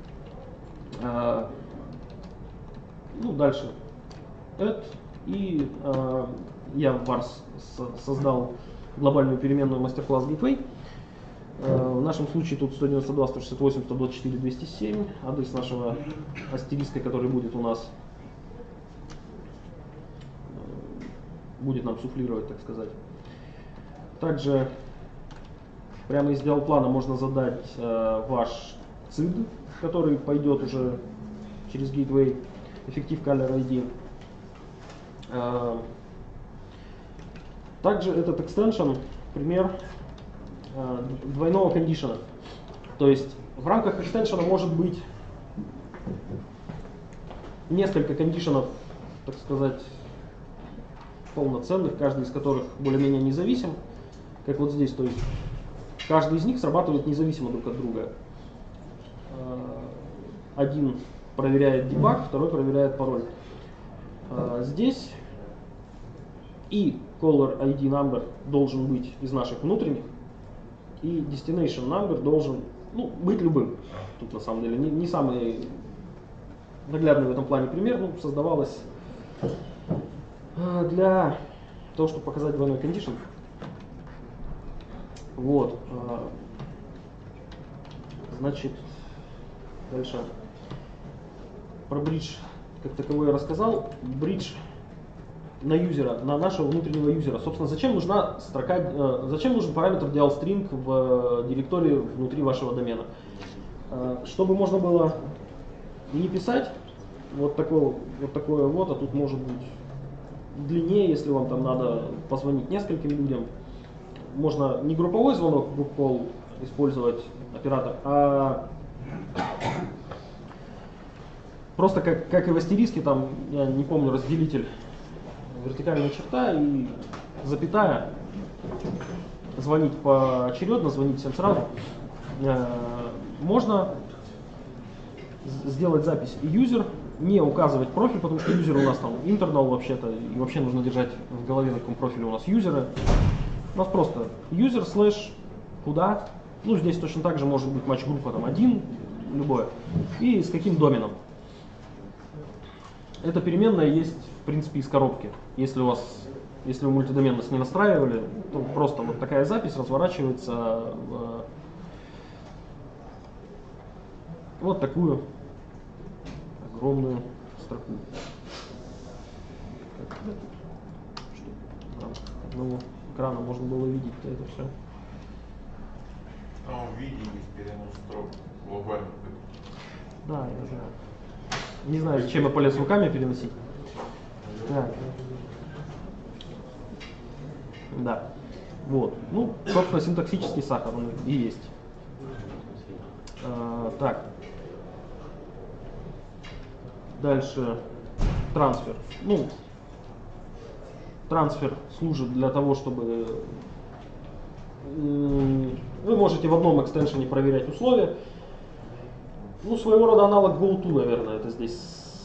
А, ну, дальше. add, и а, я в Vars создал глобальную переменную мастер-класс Gateway. А, в нашем случае тут сто девяносто два, сто шестьдесят восемь, сто двадцать четыре, двести семь. Адрес нашего астериска, который будет у нас, будет нам суфлировать, так сказать. Также прямо из диал-плана можно задать э, ваш цид, который пойдет уже через Gateway, Effective Color ай ди. Э, также этот экстеншн пример э, двойного кондишена. То есть в рамках экстеншена может быть несколько кондишенов, так сказать, полноценных, каждый из которых более-менее независим, как вот здесь. То есть каждый из них срабатывает независимо друг от друга. Один проверяет дебаг, второй проверяет пароль. Здесь и caller ай ди number должен быть из наших внутренних, и destination number должен, ну, быть любым. Тут на самом деле не, не самый наглядный в этом плане пример, ну, создавалось для того, чтобы показать двойной кондишн. Вот. Значит, дальше. Про бридж как таковой я рассказал. Бридж на юзера, на нашего внутреннего юзера. Собственно, зачем нужна строка, зачем нужен параметр dialString в директории внутри вашего домена? Чтобы можно было не писать вот такое вот, такое вот, а тут может быть длиннее, если вам там надо позвонить нескольким людям. Можно не групповой звонок, group call использовать оператор, а просто как, как и в астериске, там, я не помню, разделитель, вертикальная черта и запятая, звонить поочередно, звонить всем сразу. Можно сделать запись user, не указывать профиль, потому что юзер у нас там internal вообще-то, и вообще нужно держать в голове, на каком профиле у нас юзеры. У нас просто user слэш куда, ну здесь точно так же может быть матч-группа там один, любое, и с каким доменом. Эта переменная есть в принципе из коробки. Если у вас, если вы мультидоменность не настраивали, то просто вот такая запись разворачивается в вот такую огромную строку. Чтобы одного экрана можно было видеть это все. Там в виде есть перенос строк глобально. Да, я знаю. Не знаю, зачем я полез руками переносить. Так. Да. Вот. Ну, собственно, синтаксический сахар он и есть. А, так. Дальше трансфер. Ну, трансфер служит для того, чтобы вы можете в одном экстеншене проверять условия. Ну, своего рода аналог GoTo, наверное, это здесь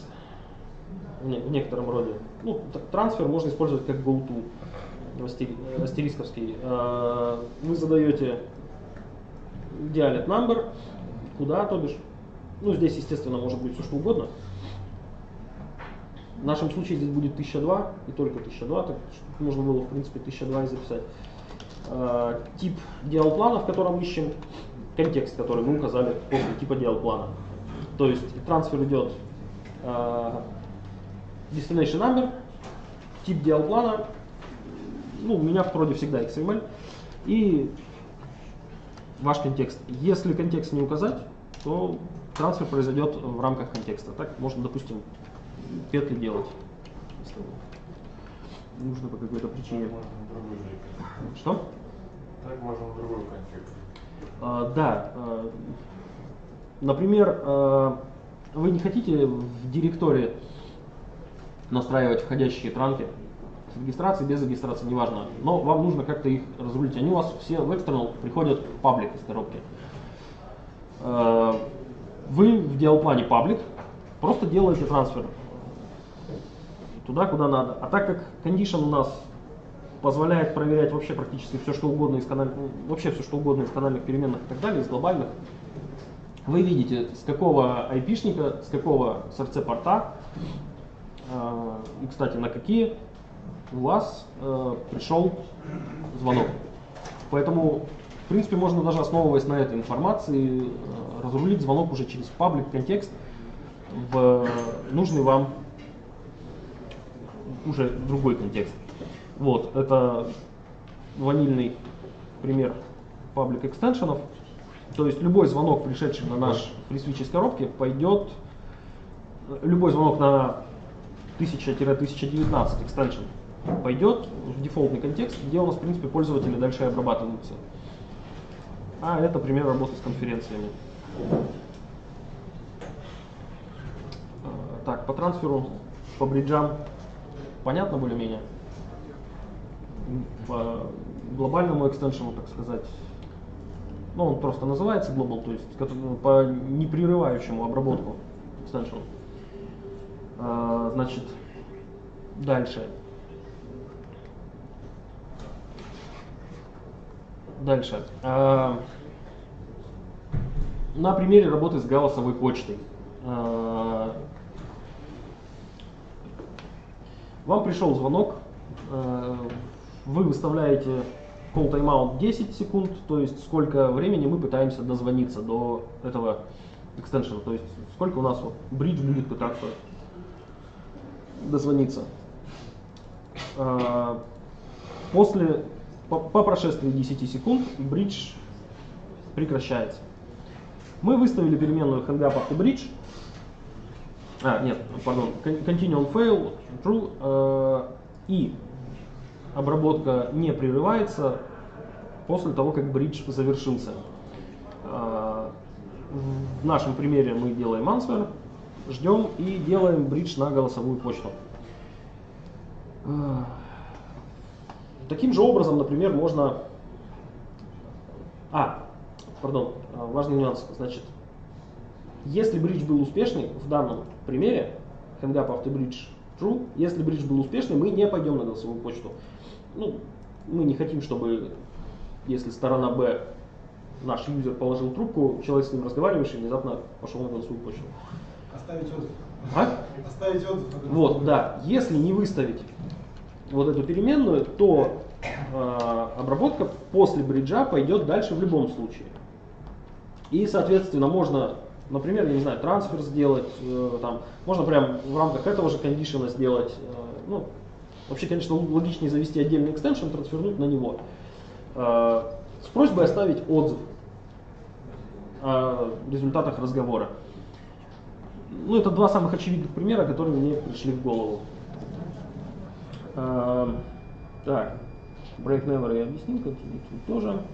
в некотором роде. Ну, трансфер можно использовать как GoTo, астерисковский. Вы задаете dialect number, куда, то бишь. Ну, здесь, естественно, может быть все что угодно. В нашем случае здесь будет тысяча два и только тысяча два, так что можно было в принципе тысяча два и записать. Э, тип диалплана, в котором ищем, контекст, который мы указали после типа диалплана. То есть трансфер идет э, destination number, тип диалплана, ну у меня в проде всегда икс эм эль, и ваш контекст. Если контекст не указать, то трансфер произойдет в рамках контекста. Так можно, допустим, петли делать, если нужно по какой-то причине. Так можно на другой же. Что? Так можно на другой контекст. А, да. А, например, а, вы не хотите в директории настраивать входящие транки с регистрацией, без регистрации, неважно, но вам нужно как-то их разрулить. Они у вас все в external приходят в паблик из коробки. А, вы в диалплане паблик просто делаете трансфер туда, куда надо. А так как condition у нас позволяет проверять вообще практически все, что угодно из канальных, вообще все, что угодно из канальных переменных и так далее, из глобальных, вы видите, с какого айпишника, с какого эс эр си порта, э, и, кстати, на какие у вас э, пришел звонок. Поэтому, в принципе, можно даже основываясь на этой информации, э, разрулить звонок уже через паблик контекст в нужный вам уже другой контекст. Вот, это ванильный пример паблик экстеншенов. То есть любой звонок, пришедший на наш FreeSwitch из коробки, пойдет, любой звонок на тысяча — тысяча девятнадцать экстеншн пойдет в дефолтный контекст, где у нас, в принципе, пользователи дальше обрабатываются. А это пример работы с конференциями. Так, по трансферу, по бриджам понятно более-менее? По глобальному экстеншену, так сказать, ну он просто называется global, то есть по непрерывающему обработку экстеншену. А, значит, дальше. Дальше. А, на примере работы с галласовой почтой. А, вам пришел звонок, а, вы выставляете call timeout десять секунд, то есть сколько времени мы пытаемся дозвониться до этого экстеншена, то есть сколько у нас вот бридж будет пытаться дозвониться. После, по, по прошествии десяти секунд бридж прекращается. Мы выставили переменную hangUp_bridge, а нет, пардон, continue on fail, true, э, и обработка не прерывается после того, как бридж завершился. В нашем примере мы делаем answer, ждем и делаем бридж на голосовую почту. Таким же образом, например, можно... А, пардон, важный нюанс. Значит, если бридж был успешный, в данном примере, hangUp_bridge true, если бридж был успешный, мы не пойдем на голосовую почту. Ну, мы не хотим, чтобы, если сторона Б, наш юзер положил трубку, человек с ним разговаривающий внезапно пошел на голосовую почту. Оставить отзыв. А? Оставить отзыв. Вот, да. Если не выставить вот эту переменную, то э, обработка после бриджа пойдет дальше в любом случае. И, соответственно, можно, например, я не знаю, трансфер сделать, э, там, можно прям в рамках этого же кондишена сделать, э, ну, вообще, конечно, логичнее завести отдельный экстеншн, трансфернуть на него. Э, с просьбой оставить отзыв о результатах разговора. Ну, это два самых очевидных примера, которые мне пришли в голову. Uh, так, break never я объяснил, continue тоже.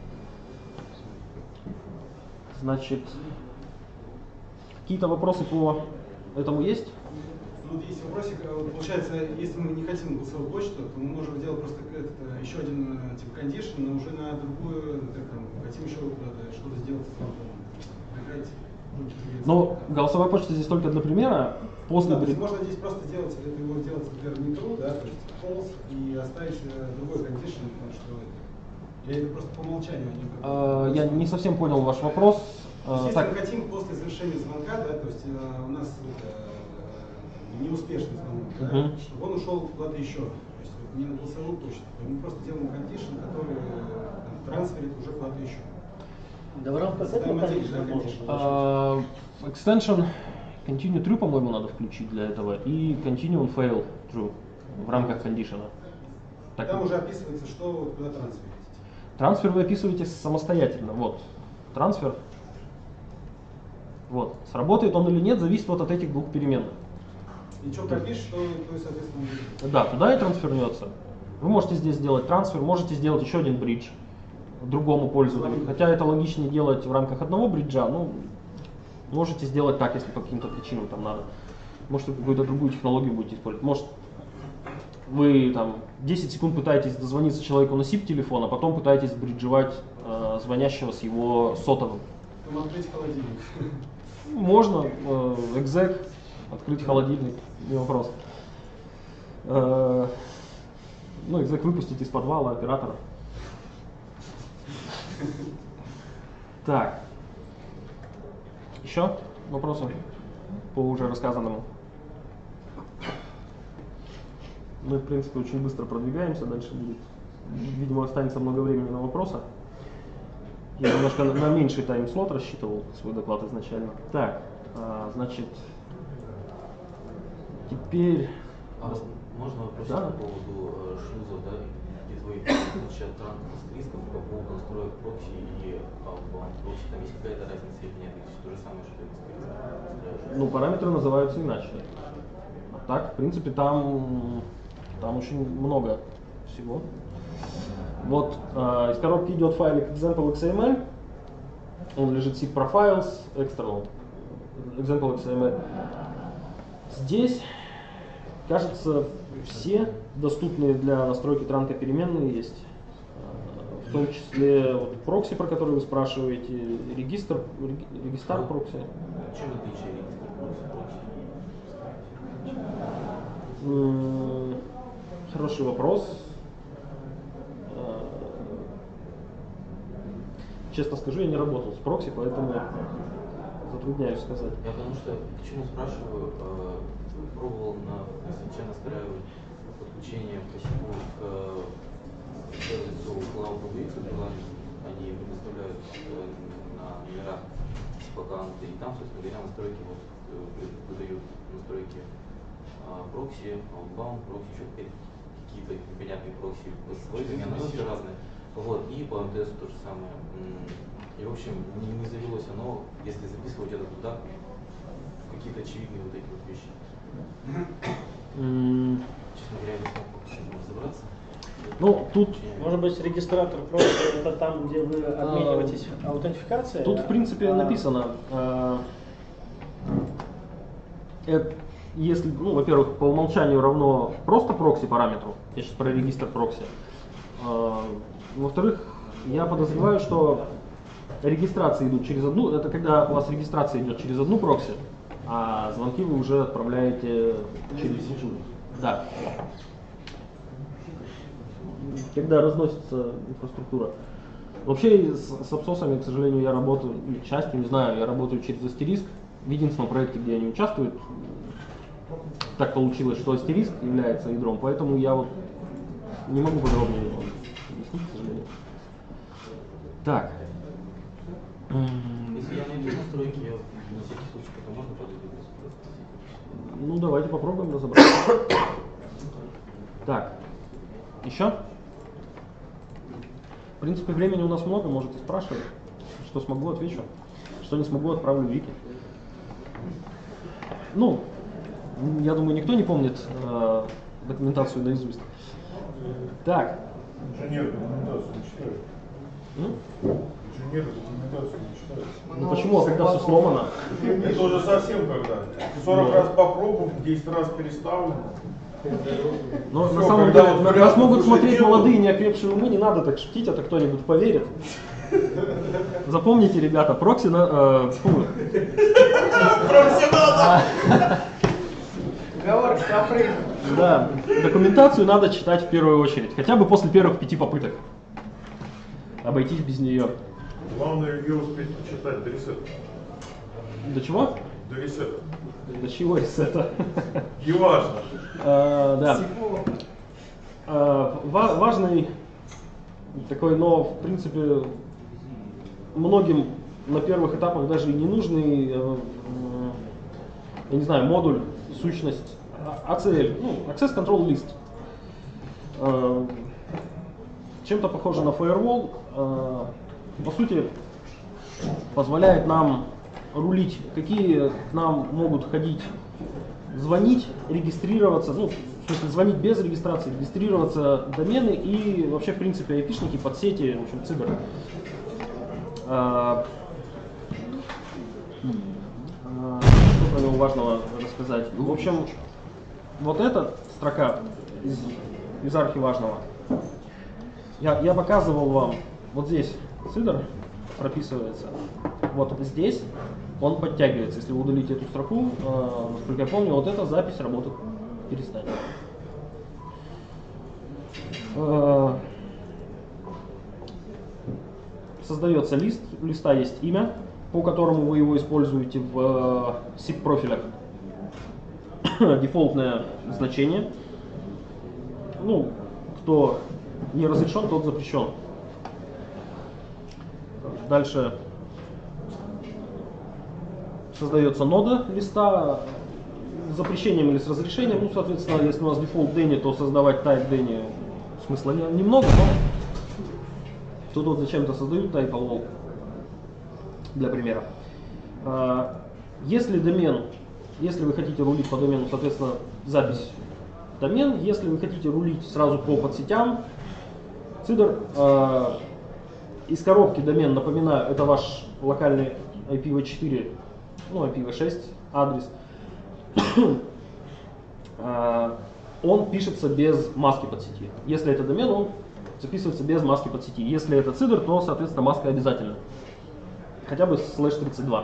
Значит, какие-то вопросы по этому есть? Ну, вот есть вопросик. Получается, если мы не хотим голосовую почту, то мы можем сделать просто этот, еще один тип condition, но уже на другую, как там, хотим еще что-то сделать с звонком. Но голосовая почта здесь только для примера. После да, брид... можно здесь просто делать, это его делать, например, не true, да, то есть false, и оставить другой condition, потому что или это просто по умолчанию. Они как а, я не совсем понял ваш вопрос. То есть, если так. мы хотим после завершения звонка, да, то есть у нас неуспешный звонок, да, Мгм. чтобы он ушел куда-то еще. То есть вот не на голосовую почту. Мы просто делаем кондишн, который э, там, трансферит уже куда-то еще. Да в рамках этого, Ставим конечно, отдельно, можно конечно. получить. А, Extension continue true, по-моему, надо включить для этого, и continue on fail true в рамках кондишена. Так, Там уже описывается, что вот куда трансферить. трансфер вы описываете самостоятельно. Вот, трансфер. Вот, сработает он или нет, зависит вот от этих двух переменных. И что пропишешь, то, то и соответственно будет. Да, туда и трансфернется. Вы можете здесь сделать трансфер, можете сделать еще один бридж другому пользователю. Хотя это логичнее делать в рамках одного бриджа, ну, можете сделать так, если по каким-то причинам там надо. Может, вы какую-то другую технологию будете использовать. Может, вы там десять секунд пытаетесь дозвониться человеку на сип телефон, а потом пытаетесь бриджевать э, звонящего с его сотовым. Там открыть холодильник. Можно, э, экзек, открыть холодильник, не вопрос. Э, ну, экзек выпустить из подвала оператора. Так. Еще вопросы по уже рассказанному? Мы, в принципе, очень быстро продвигаемся, дальше будет, видимо, останется много времени на вопросы. Я немножко на, на меньший тайм-слот рассчитывал свой доклад изначально. Так, а, значит, теперь... А можно вопрос Да. по поводу э, шлюзов, да, и твоих отличий от транспорт-рисков по поводу настроек прокси и outbound прокси, там есть какая-то разница или нет, или то же самое, что и с Ну, параметры называются иначе. А так, в принципе, там, там очень много всего. Вот э, из коробки идет файлик example икс эм эль, он лежит zip profiles, external, example икс эм эль. Здесь, кажется, все доступные для настройки транка переменные есть. Э, В том числе вот, прокси, про который вы спрашиваете, регистр, реги- регистр прокси. Чем отличие регистра прокси? М, Хороший вопрос. Э, Честно скажу, я не работал с прокси, поэтому затрудняюсь сказать. Я потому что, почему спрашиваю, э, пробовал на свече настраивать подключение по сетеву к э, сервису Cloud о икс, они предоставляют э, на номерах аккаунты, и там, собственно говоря, настройки вот, э, выдают настройки э, прокси, outbound, прокси, еще какие-то непонятные прокси, свои домены, все разные. Вот, и по эм тэ эс то же самое. И, в общем, не, не завелось оно, если записывать это туда, какие-то очевидные вот эти вот вещи. М, Честно говоря, не смог пока с этим разобраться. Ну, тут, Может быть, регистратор прокси это там, где вы обмениваетесь аутентификацией? тут в принципе а- написано, э, э, если, ну, во-первых, по умолчанию равно просто прокси параметру, я сейчас про регистр прокси. Э, Во-вторых, я подозреваю, что регистрации идут через одну, это когда у вас регистрация идет через одну прокси, а звонки вы уже отправляете через другую. Да. Когда разносится инфраструктура. Вообще с, с абсосами, к сожалению, я работаю, или к счастью, не знаю, я работаю через Астериск. В единственном проекте, где они участвуют, так получилось, что Астериск является ядром, поэтому я вот не могу подробнее его объяснить, к сожалению. Так. Если я найду настройки, я на всякий случай потом можно подойти просто. Ну, давайте попробуем разобраться. Так. Еще? В принципе, времени у нас много, можете спрашивать. Что смогу, отвечу. Что не смогу, отправлю в Вики. Ну, я думаю, никто не помнит э, документацию наизусть. Так. Инженер документацию не читает. М? Инженер документацию не читает. Ну почему, а когда все сломано? Это уже совсем когда. сорок раз попробовал, десять раз переставлено. Но Всё, на самом когда деле, вот на- порядок нас могут уже смотреть делают. молодые, неокрепшие умы, не надо так шутить, а то кто-нибудь поверит. Запомните, ребята, прокси на... э, фу. Говор запрыгнул. Да, документацию надо читать в первую очередь, хотя бы после первых пяти попыток. Обойтись без нее. Главное ее успеть почитать до ресета. До чего? До ресета. До чего ресета? И важно. А, да. А, ва- важный такой, но в принципе многим на первых этапах даже и не нужный, э, я не знаю, модуль, сущность, а си эл, ну, Access Control List. Э, чем-то похоже на Firewall, э, по сути позволяет нам рулить, какие к нам могут ходить, звонить, регистрироваться, ну, в смысле звонить без регистрации, регистрироваться домены и вообще, в принципе, айпишники, подсети, в общем, цибер. А, а, что про него важного рассказать? В общем, вот эта строка из, из архиважного, я, я показывал вам, вот здесь цидер прописывается, вот здесь он подтягивается. Если вы удалите эту строку, э, насколько я помню, вот эта запись работать перестанет. Э, создается лист, у листа есть имя, по которому вы его используете в э, сип профилях. Дефолтное значение. Ну, кто не разрешен, тот запрещен. Дальше создается нода листа с запрещением или с разрешением. Ну, соответственно, если у нас дефолт Дэнни, то создавать type Дэнни смысла немного, но тут вот зачем-то создают type all для примера. Если домен, если вы хотите рулить по домену, соответственно, запись домен. Если вы хотите рулить сразу по подсетям, цидер, из коробки домен, напоминаю, это ваш локальный ай пи ви четыре, ну, ай пи ви шесть адрес. Он пишется без маски подсети. Если это домен, он записывается без маски подсети. Если это цидер, то, соответственно, маска обязательно. Хотя бы слэш тридцать два.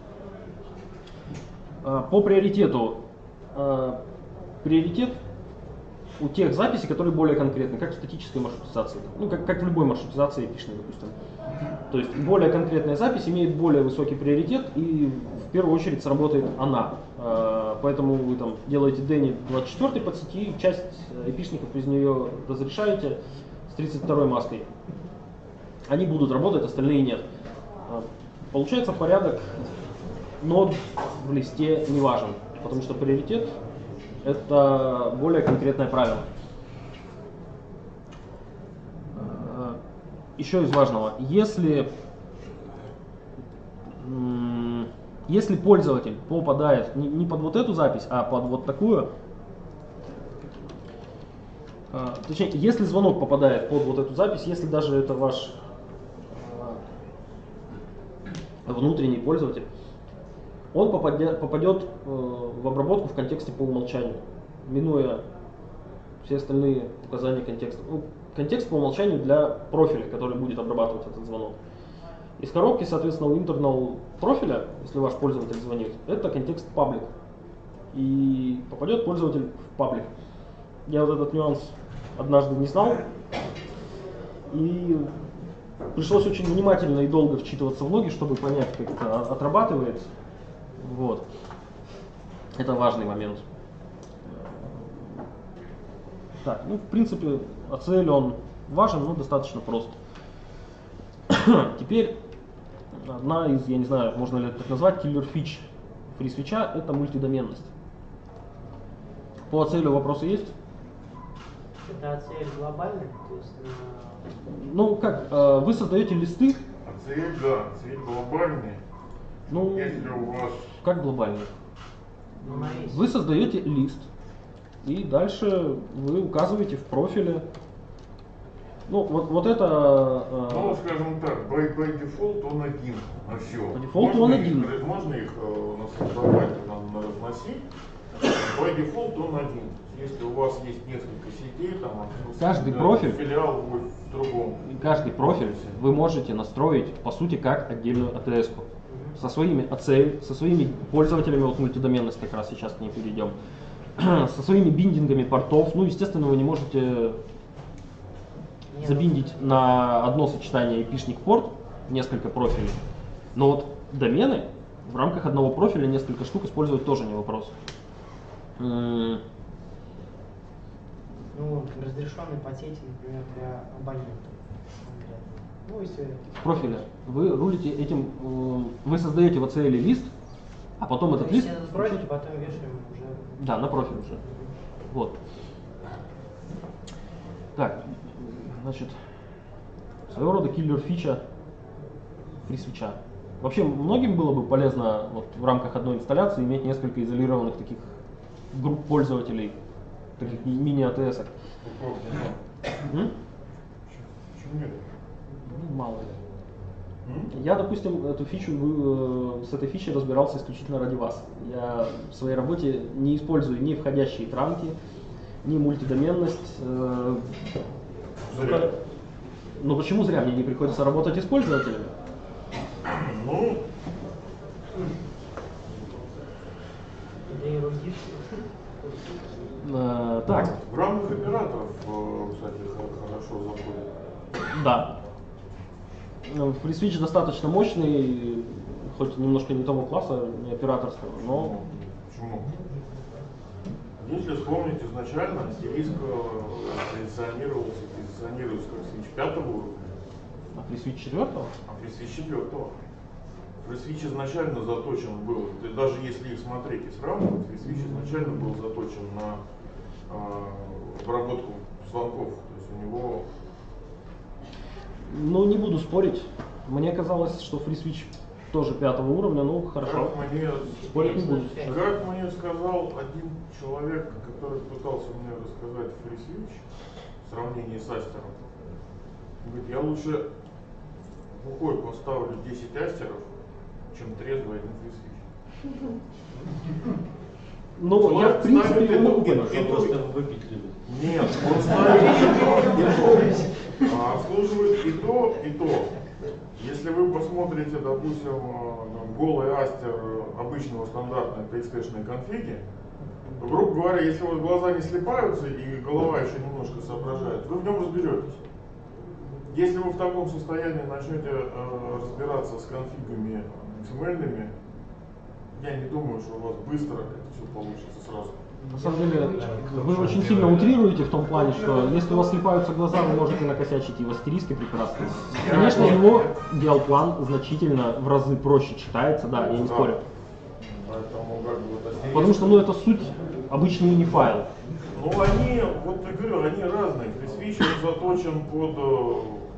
По приоритету. Приоритет у тех записей, которые более конкретны, как в статической маршрутизации. Ну, как, как в любой маршрутизации эпишной, допустим. То есть более конкретная запись имеет более высокий приоритет, и в первую очередь сработает она. Поэтому вы там делаете Дэнни двадцать четыре подсети, и часть эпишников из нее разрешаете с тридцать второй маской. Они будут работать, остальные нет. Получается, порядок нод в листе не важен, потому что приоритет — это более конкретное правило. Еще из важного, если, если пользователь попадает не, не под вот эту запись, а под вот такую, точнее, если звонок попадает под вот эту запись, если даже это ваш внутренний пользователь, он попадет, попадет в обработку в контексте по умолчанию, минуя все остальные указания контекста. Ну, контекст по умолчанию для профиля, который будет обрабатывать этот звонок. Из коробки, соответственно, у internal профиля, если ваш пользователь звонит, это контекст public. И попадет пользователь в public. Я вот этот нюанс однажды не знал. И пришлось очень внимательно и долго вчитываться в логи, чтобы понять, как это отрабатывает. Вот. Это важный момент. Так, ну, в принципе, эй си эл он важен, но достаточно прост. Теперь одна из, я не знаю, можно ли это так назвать, киллер-фич FreeSwitch — это мультидоменность. По эй си эл вопросы есть? Это эй си эл глобальный? То есть, э... Ну, как, э, вы создаете листы. эй си эл, да, эй си эл глобальный. Ну, если у вас... Как глобальный? Ну, вы создаете лист. И дальше вы указываете в профиле. Ну, вот, вот это... Э, ну, скажем так, by, by default он один на все. По дефолту он один. Их, можно их э, создавать, на, на разносить. By default он один. Если у вас есть несколько сетей, там, каждый да, профиль, филиал будет в другом. Каждый профиль вы можете настроить, по сути, как отдельную эй ти эс-ку. Со своими эй си эл, со своими пользователями, вот мультидоменность как раз сейчас к ней перейдем. Со своими биндингами портов. Ну, естественно, вы не можете забиндить на одно сочетание эпишник порт несколько профилей. Но вот домены В рамках одного профиля несколько штук использовать тоже не вопрос. М, Ну, разрешенный по сети, например, для абонентов. Ну, если... В профиле вы рулите этим, м, вы создаете в эй си эл лист, а потом этот лист... Если сбросить, потом вешаем уже... Да, на профиль уже. Вот. Так, значит, своего рода киллер-фича FreeSwitch. Вообще, многим было бы полезно вот, в рамках одной инсталляции иметь несколько изолированных таких групп пользователей, таких мини-эй ти эс-ок. М? Почему нет? Ну, мало ли. М? Я, допустим, эту фичу, э, с этой фичей разбирался исключительно ради вас. Я в своей работе не использую ни входящие транки, ни мультидоменность. Э, Зря. но почему зря? Мне не приходится работать с пользователями. Ну, Да и рудишь. Э, так, в рамках операторов, э, кстати, х- хорошо заходит. да. Э, FreeSwitch достаточно мощный, хоть немножко не того класса, не операторского, но Почему? Если вспомнить, изначально Asterisk позиционировался, позиционируется как Switch пятого уровня, а FreeSwitch четвертого? а FreeSwitch четвертого. FreeSwitch изначально заточен был, ты- даже если их смотреть и сравнивать, FreeSwitch изначально был заточен на э, обработку звонков. То есть у него Ну, не буду спорить. Мне казалось, что FreeSwitch тоже пятого уровня, ну хорошо. Как мне, Спорить не буду. как мне сказал один человек, который пытался мне рассказать FreeSwitch в сравнении с астером, говорит, я лучше в бухой поставлю десять астеров, чем трезвый один FreeSwitch. Ну, я в принципе Ставит его могу и- понять. и- и- Просто выпить любит. Нет, он ставит и то, и то. А обслуживает и то, и то. Если вы посмотрите, допустим, там, голый астер обычного стандартной ти экс ти-шной конфиги, то, грубо говоря, если у вас глаза не слипаются и голова еще немножко соображает, вы в нем разберетесь. Если вы в таком состоянии начнете э, разбираться с конфигами икс эм эль-ными, я не думаю, что у вас быстро это все получится сразу. На самом деле, вы очень сильно утрируете в том плане, что если у вас слипаются глаза, вы можете накосячить и в астериске прекрасно. Конечно, его диалплан значительно в разы проще читается, да, я не спорю. Поэтому как бы вот астериск- Потому что, ну, это суть обычный мини-файл. Ну они, вот я говорю, они разные. FreeSwitch он заточен под э,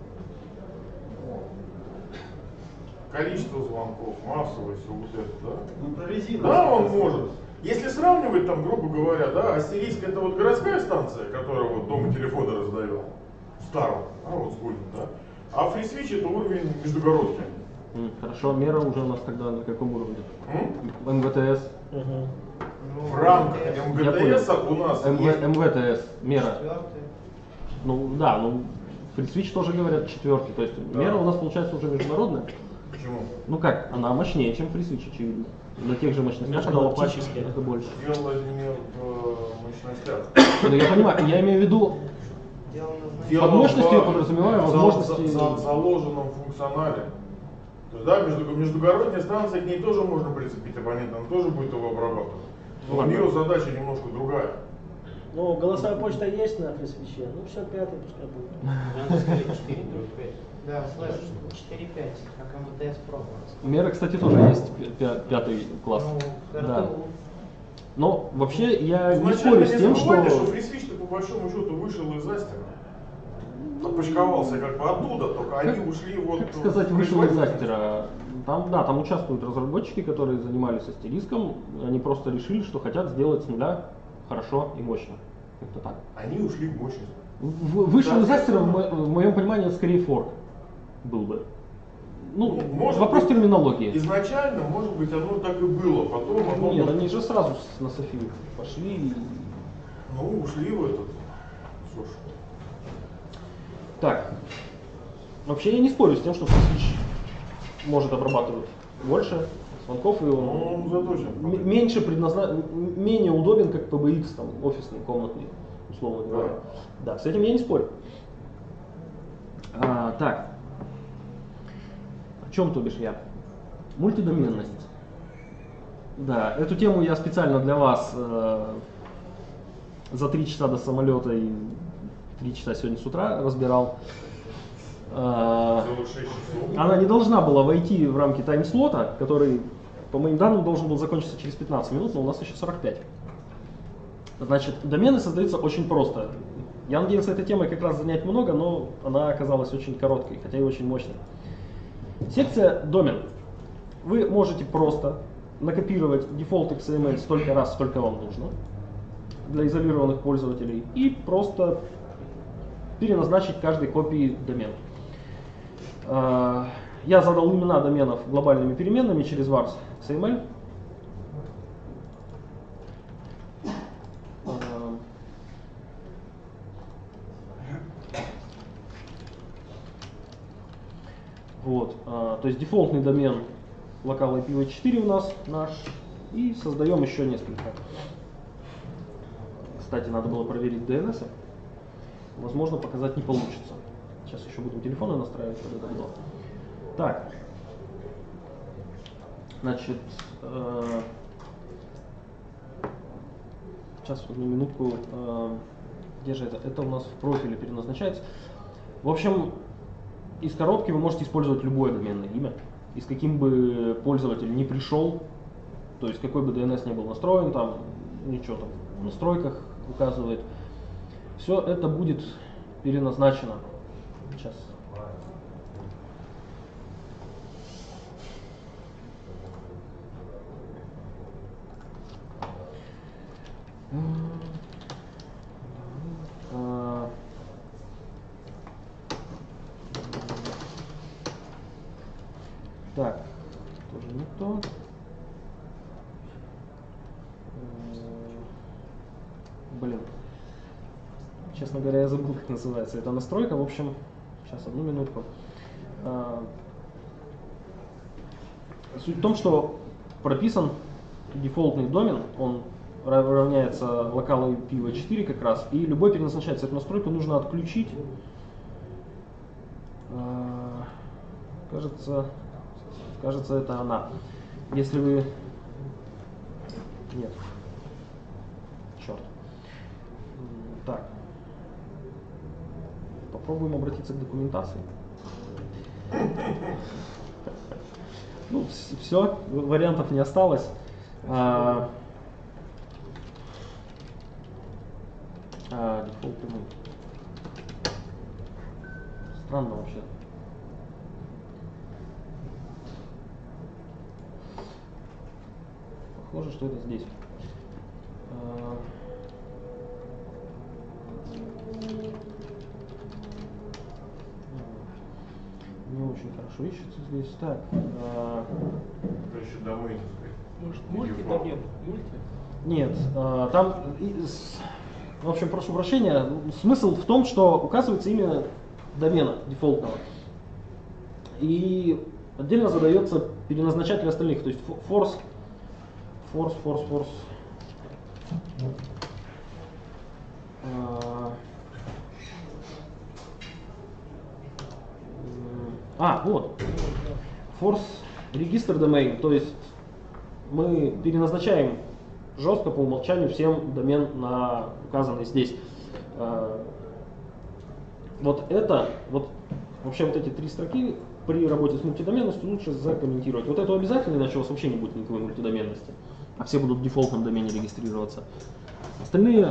количество звонков, массовость, вот это, да? Ну, про резину. Да, он может. Если сравнивать, там, грубо говоря, да, Астериск это вот городская станция, которая вот дома телефоны раздает, старом, а вот сколько, да. А FreeSwitch это уровень междугородки. М, Хорошо, мера уже у нас тогда на каком уровне? М? эм вэ тэ эс. В рамках Я эм гэ тэ эс у нас эм вэ есть- эм вэ тэ эс, мера. Четвертый. Ну да, ну FreeSwitch тоже говорят четвертый, то есть Да. мера у нас получается уже международная. Почему? Ну как, она мощнее, чем FreeSwitch, очевидно. На тех же мощностях она Межгалактически. лопачит это больше. Дело, Владимир, в мощностях. Ну я понимаю, я имею в виду, Дело нужно... Дело Под мощностью я в- подразумеваю в возможности- за- за- заложенном функционале. То есть, да, между, междугородняя станция, к ней тоже можно прицепить абонента, она тоже будет его обрабатывать. Но у Ладно. нее задача немножко другая. Ну, голосовая почта есть на FreeSwitch, ну все, пятый пускай будет. Надо сказать четыре, пять. Да, слэш четыре пять, как эм вэ тэ эс Pro. мера, кстати, тоже есть пя- пя- пятый класс. Ну, Да. эр тэ у. Но вообще я не Изначально спорю с не тем, что... забывайте, что FreeSwitch по большому счету вышел из Астера. Отпочковался как бы оттуда, только они ушли вот... Как сказать, в вышел из производительность. Астера. Там, да, там участвуют разработчики, которые занимались астериском. Они просто решили, что хотят сделать с нуля хорошо и мощно. Как-то так. Они ушли в мощность. В- Вышел из Астера, в мо- в моем понимании, это скорее форк был бы. Ну, может вопрос быть, терминологии. Изначально, может быть, оно так и было, потом оно... Нет, они же сразу с- на Софию пошли. и- Ну, ушли в этот... Слушай. Так. Вообще я не спорю с тем, что FreeSwitch может обрабатывать больше звонков, и он Ну, он заточен. м- меньше предназна... м- менее удобен, как пи би икс, там, офисный, комнатный, условно говоря. Да, с этим я не спорю. А, так. О чем, то бишь, я? Мультидоменность. Да, эту тему я специально для вас э, за три часа до самолета и три часа сегодня с утра разбирал. Э, она не должна была войти в рамки тайм-слота, который, по моим данным, должен был закончиться через пятнадцать минут, но у нас еще сорок пять. Значит, домены создаются очень просто. Я надеялся этой темой как раз занять много, но она оказалась очень короткой, хотя и очень мощной. Секция домен. Вы можете просто накопировать дефолт икс эм эль столько раз, сколько вам нужно для изолированных пользователей, и просто переназначить каждой копии домен. Я задал имена доменов глобальными переменными через vars икс эм эль. Вот, то есть дефолтный домен локал ай пи ви четыре у нас наш, и создаем еще несколько. Кстати, надо было проверить ди эн эс. Возможно, показать не получится. Сейчас еще будем телефоны настраивать, чтобы это было. Так. Значит, э, сейчас одну минутку. Э, где же это? Это у нас в профиле переназначается. В общем, из коробки вы можете использовать любое доменное имя. И с каким бы пользователь не пришел, то есть какой бы ди эн эс не был настроен, там ничего там в настройках указывает, все это будет переназначено. Сейчас. Так, тоже не то. Блин. Честно говоря, я забыл, как называется эта настройка. В общем, сейчас одну минутку. Суть в том, что прописан дефолтный домен, он равняется локал ай пи ви четыре как раз, и любой переназначается. Эту настройку нужно отключить. Кажется, кажется, это она. Если вы... Нет. Черт. Так. Попробуем обратиться к документации. Ну, все, вариантов не осталось. А, а, дефолт прямой. Странно вообще. Похоже, что это здесь. А, не очень хорошо ищется здесь. Так. А... Это еще домен. Может, мульти-домен? Мульти? Нет, а, там, в общем, прошу прощения, смысл в том, что указывается имя домена дефолтного. И отдельно задается переназначатель остальных, то есть force, force, force, force. А, а вот, force register domain, то есть мы переназначаем жестко по умолчанию всем домен, на указанный здесь. А, вот это, вот вообще вот эти три строки при работе с мультидоменностью лучше закомментировать. Вот это обязательно, иначе у вас вообще не будет никакой мультидоменности, а все будут в дефолтном домене регистрироваться. Остальные,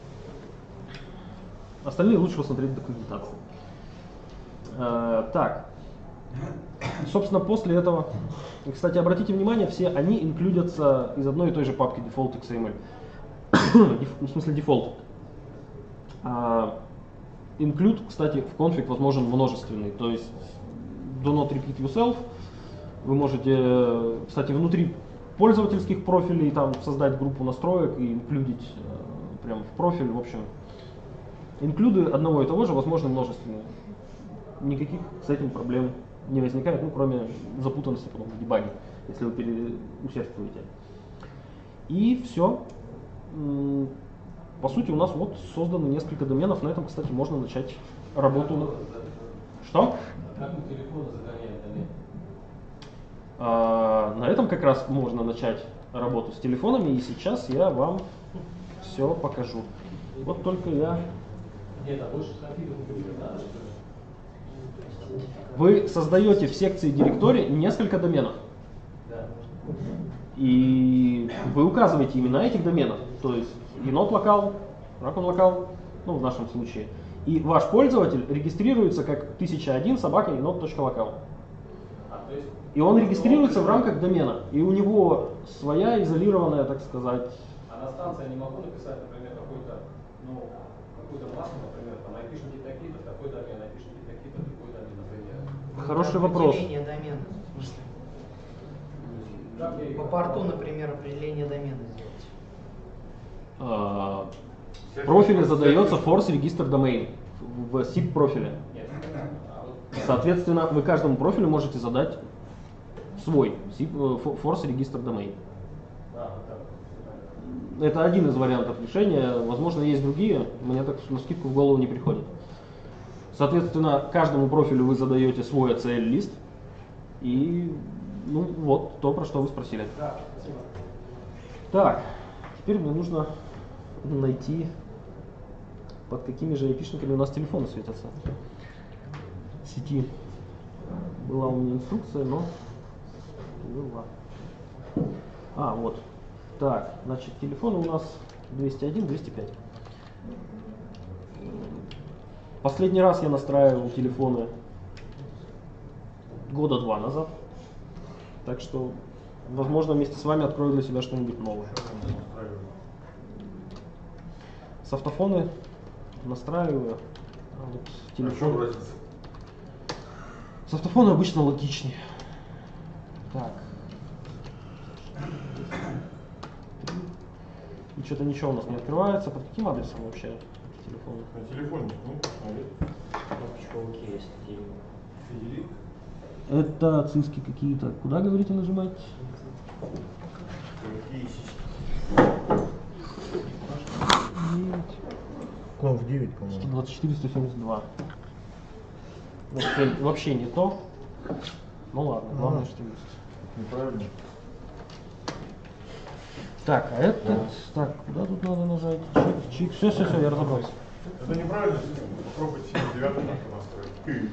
остальные лучше посмотреть документацию. А, так, собственно, после этого, кстати, обратите внимание, все они инклюдятся из одной и той же папки default икс эм эль. В смысле default. А, include, кстати, в конфиг возможен множественный, то есть do not repeat yourself. Вы можете, кстати, внутри пользовательских профилей там создать группу настроек и инклюдить э, прямо в профиль. В общем, инклюды одного и того же возможны множественные. Никаких с этим проблем не возникает, ну, кроме запутанности потом в дебаге, если вы переусердствуете. И все. По сути, у нас вот создано несколько доменов. На этом, кстати, можно начать работу. Что? Как мы телефоны загоняем домен? А, на этом как раз можно начать работу с телефонами, и сейчас я вам все покажу. Вот только я... Нет, а больше конфигов не надо, что ли? Вы создаете в секции директорий несколько доменов. Да. И вы указываете имена этих доменов. То есть енот локал, ракун локал, ну в нашем случае. И ваш пользователь регистрируется как тысяча один собака енот.локал. А, то есть... И он регистрируется в рамках домена. И у него своя изолированная, так сказать... А на станции я не могу написать, например, какой-то, ну, какую-то массу, например, там, айпишники такие-то, такой домен, айпишники такие-то, такой домен, например. Хороший вопрос. Определение домена, в смысле. Как я их- По порту, например, определение домена сделать. А, в профиле задается force register domain в сип профиле. Нет. А вот Соответственно, вы каждому профилю можете задать свой сип, force register domain. да, вот так. Это один из вариантов решения. Возможно, есть другие. Мне так на скидку в голову не приходит. Соответственно, каждому профилю вы задаете свой эй си эл-лист. И ну вот то, про что вы спросили. Да, спасибо. Так, теперь мне нужно найти, под какими же айпишниками у нас телефоны светятся. В сети была у меня инструкция, но была. А, вот. Так, значит, телефоны у нас двести один, двести пять. Последний раз я настраивал телефоны года два назад. Так что, возможно, вместе с вами открою для себя что-нибудь новое. Софтофоны настраиваю. А вот телефон. Софтофоны обычно логичнее. Так. И что-то ничего у нас не открывается. Под каким адресом вообще телефон? На телефоне, ну, посмотри. Кнопочка есть. Фиделик. Это циски какие-то. Куда, говорите, нажимать? Какие сиськи? Конф девять, по-моему. двадцать четыре сто семьдесят два. Вообще, вообще не то. Ну ладно, главное, что есть. Неправильно. Так, а этот, так, куда тут надо нажать? Чик, чик, все, все, все, я разобрался. Это неправильно, попробуйте семьдесят девятый настроить.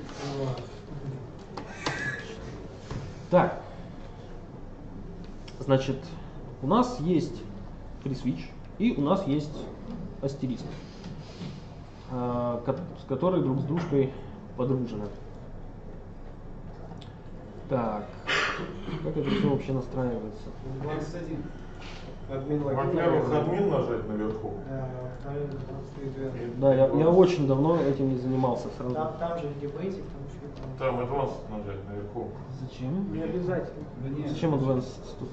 Так, значит, у нас есть FreeSwitch и у нас есть астериск, э, ко- с которые друг с дружкой подружены. Так, как это все вообще настраивается? двадцать один. Админ логин. Во-первых, админ нажать наверху. Да, я, я очень давно этим не занимался сразу. Там, там же дебейтик, там еще там. Там advanced нажать наверху. Зачем? Не обязательно. Да нет. Зачем Advanced тут?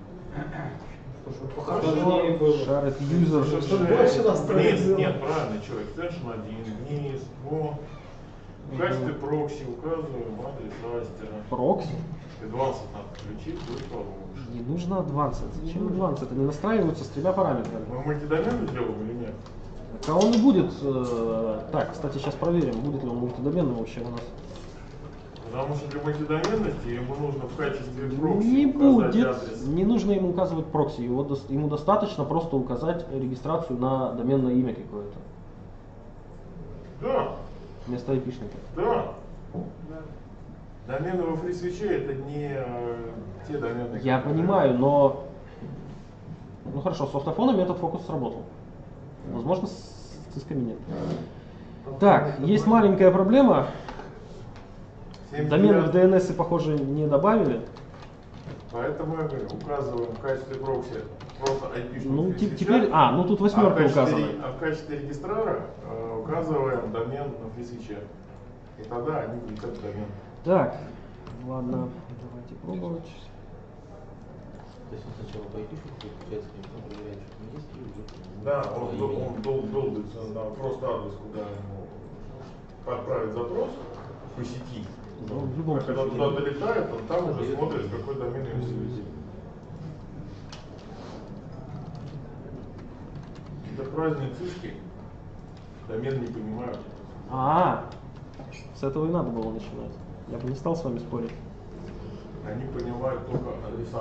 Сложнее было. Шарит юзер. больше настроить Вниз, было. нет, правильно, что, extension один, вниз, во. В качестве прокси указываем адрес астера. Прокси? Advanced надо включить, будет получше. Не нужно Advanced. Зачем Advanced? Они настраиваются с тремя параметрами. Мы мультидомен сделаем или нет? А он и будет. Э, так, кстати, сейчас проверим, будет ли он мультидоменным вообще у нас. Потому что для мультидоменности ему нужно в качестве прокси Не указать будет. адрес. Не нужно ему указывать прокси. Его, дос- ему достаточно просто указать регистрацию на доменное имя какое-то. Да, Вместо айпишника. да. Домены во FreeSwitch это не э, те домены. Я которые- понимаю, но... Ну хорошо, с софтофонами этот фокус сработал. Возможно, с цисками нет. Так, есть маленькая проблема. Домены в ди эн эс, похоже, не добавили. Поэтому я говорю, указываем в качестве прокси просто айпишник. Ну, те- FreeSwitch, теперь... А, ну тут а в восьмерка качестве, указана. а в качестве регистрара э, указываем домен на FreeSwitch. И тогда они будут как домен. Так, ладно, давайте пробовать. То есть он сначала по айпишнику подключается, потом проверяет, что там есть, и уже... Да, он, по дол- имени. он дол- долбится на просто адрес, куда ему отправить запрос по сети. Ну, в любом А когда случае. туда долетает, он там уже смотрит, какой домен ему завезли. Это праздник цишки. Домен не понимают. А, с этого и надо было начинать. Я бы не стал с вами спорить. они понимают только адреса.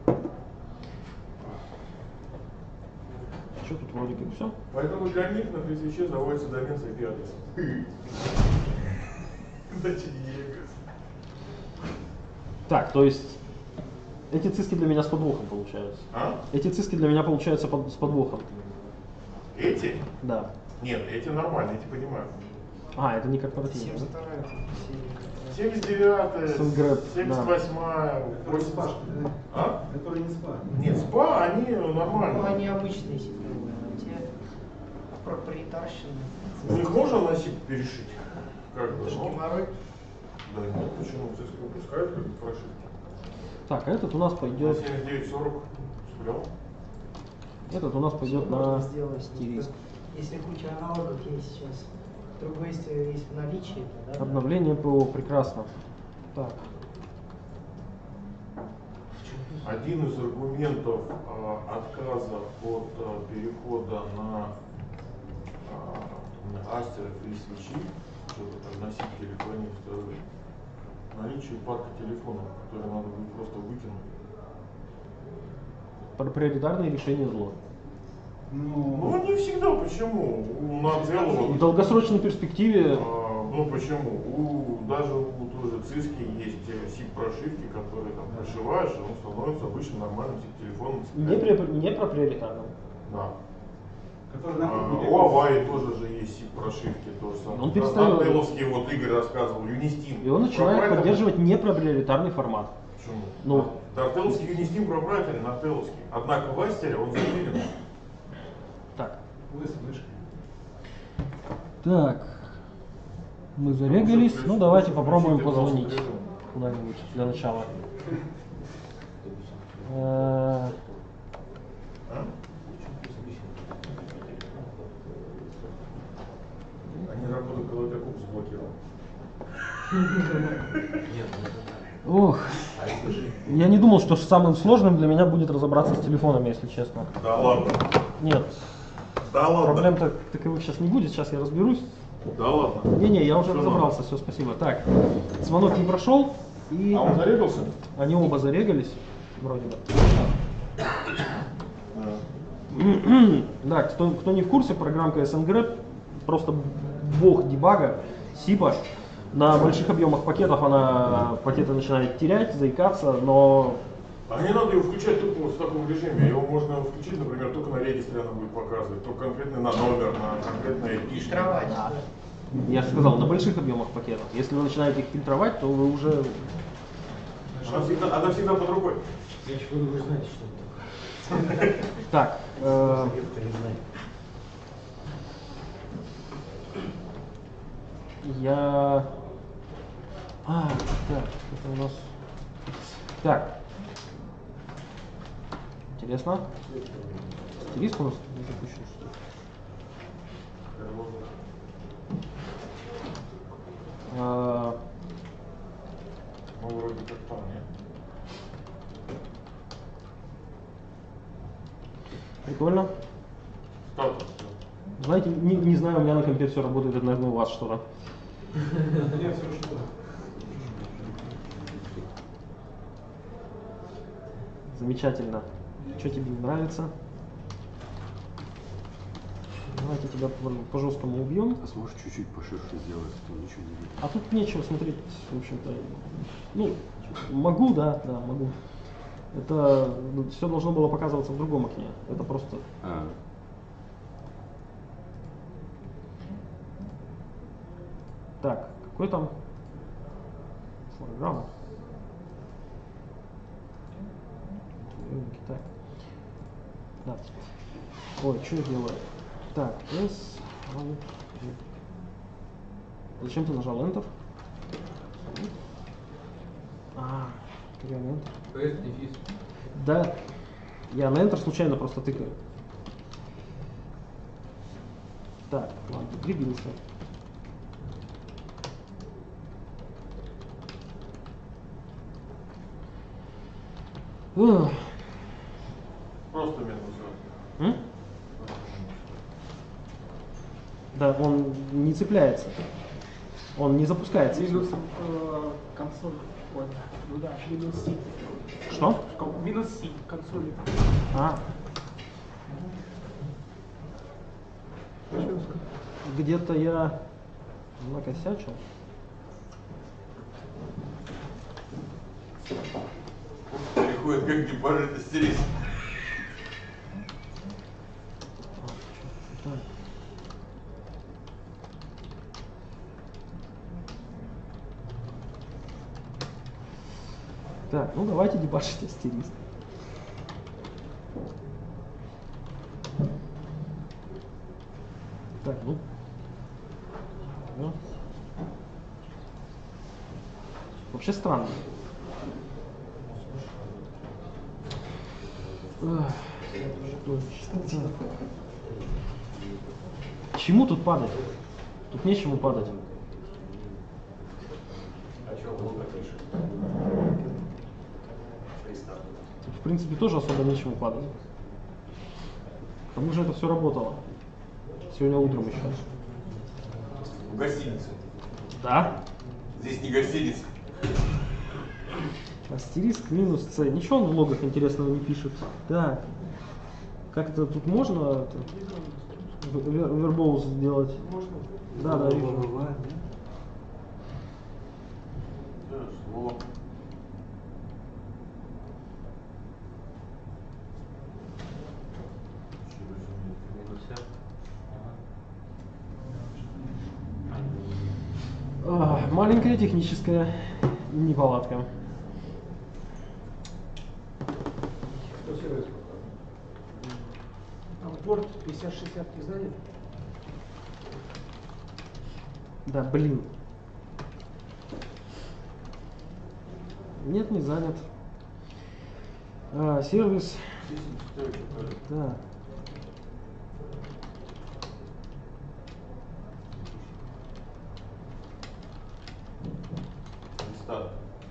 Что тут вроде как все? Поэтому для них на FreeSwitch заводится домен с ай пи адресом. Так, то есть эти циски для меня с подвохом получаются. А? Эти циски для меня получаются под, с подвохом. Эти? Да. Нет, эти нормальные, эти понимают. А, это не корпоративно. семьдесят Да? вторая семьдесят девятая, Сангрэп, семьдесят восьмая, Который не спа, А? который не спа. Нет, спа, они Ну, нормальные. они обычные сетевые, а те проприетарщины. У них можно на сип перешить? Как бы, ну, Геморрой. да нет, почему? Циски выпускают как бы прошивки. Так, а этот у нас На пойдет. семьдесят девять сорок сплел. Этот у нас пойдет Можно на сделать. стилист. Если куча аналогов есть сейчас. Другое, если есть в наличии, то да. Обновление ПО, прекрасно. Так. Один из аргументов а, отказа от а, перехода на а, Астер и FreeSwitch, чтобы там носить телефонию вторую, наличие парка телефонов, которые надо будет просто выкинуть. Про приоритарные решения зло. Ну, не всегда, почему? У Нателла, В долгосрочной перспективе а, ну почему? У, даже у той же Циски есть сип-прошивки, которые там прошиваешь, и он становится обычным нормальным сип-телефоном. не, при, не про приоритарном. Да. Который А, нахуй у Аваи тоже же есть сип-прошивки, то же самое. Он перестает- Антелловский, вот Игорь рассказывал, Unistим. И он начинает Пропрайтером- поддерживать не про приоритарный формат. Почему? Ну. Да, Артелловский Unistим пропрайтерен, Артелловский. Однако в Астере он заменен. Так. Вы слышите? Так. Мы зарегались. Ну давайте попробуем Включите, пожалуйста, позвонить режим. куда-нибудь для начала. Э, А? Они работают, когда у тебя куб заблокирован. Ох. Я не думал, что самым сложным для меня будет разобраться с телефонами, если честно. Да ладно. Нет. Да ладно. Проблем-то таковых сейчас не будет, сейчас я разберусь. Да ладно. Не-не, я уже Что разобрался, все, спасибо. Так, звонок не прошел, и А он зарегался? они оба зарегались, вроде бы. Да. Да, кто, кто не в курсе, программка эс эн грэп просто бог дебага, сипа. На больших объемах пакетов она пакеты начинает терять, заикаться, но А не надо его включать только вот в таком режиме. Его можно включить, например, только на регистре она будет показывать, только конкретно на номер, на конкретное ай пи. Фильтровать. я же сказал, на больших объемах пакетов. Если вы начинаете их фильтровать, то вы уже... Она всегда, она всегда под рукой. Значит, вы уже знаете, что это такое. Так, э, Некоторые знают. я... А, так, это у нас... Так. Интересно. Стилист у нас не запущен, что ли? А, Ну, вроде как там, нет? прикольно. Статус. Знаете, не, не знаю, у меня на компе все работает, это, наверное, у вас что-то. Я все что. Замечательно. Что тебе не нравится? Давайте тебя по, по жесткому убьем. А сможешь чуть-чуть поширше сделать, то ничего не видно. А тут нечего смотреть, в общем-то. Ну, могу, да, да, могу. Это все должно было показываться в другом окне. Это просто... А, Так, какой там? Фотограмма. Так. Да. Ой, что я делаю? Так, S. Alt, G. Зачем ты нажал Enter? А, я на Enter. PS дефис. Да, я на Enter случайно просто тыкаю. Так, ладно, двигался. Ух. Просто минус. М? Да, он не цепляется. Он не запускается. Минус э, консоль. Вот. Ну да, минус C. Что? Минус C консоли. А. Где-то я накосячил. Переходит как депозит истерис. Так, ну давайте дебашить астериск. Так, ну. ну. Вообще странно. Ах, что это? Чему тут падать? Тут нечему падать. А что было потише? Тут, в принципе, тоже особо нечему падать. К тому же это все работало. Сегодня утром еще. В гостинице. Да? Здесь не гостиница. Астериск минус С. Ничего он в логах интересного не пишет. Да. Как это тут можно это, вер, вербоус сделать? Можно? Да, да, вижу. Да, слово. А, маленькая техническая неполадка. Что сервис? Там порт пятьдесят шестьдесят не занят? Да, блин. Нет, не занят. А, сервис. Да. Листа.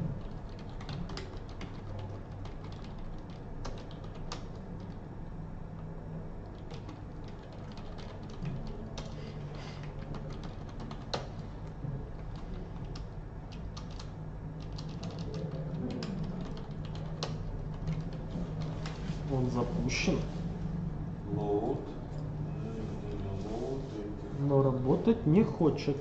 Он запущен, Load. Load. но работать не хочет.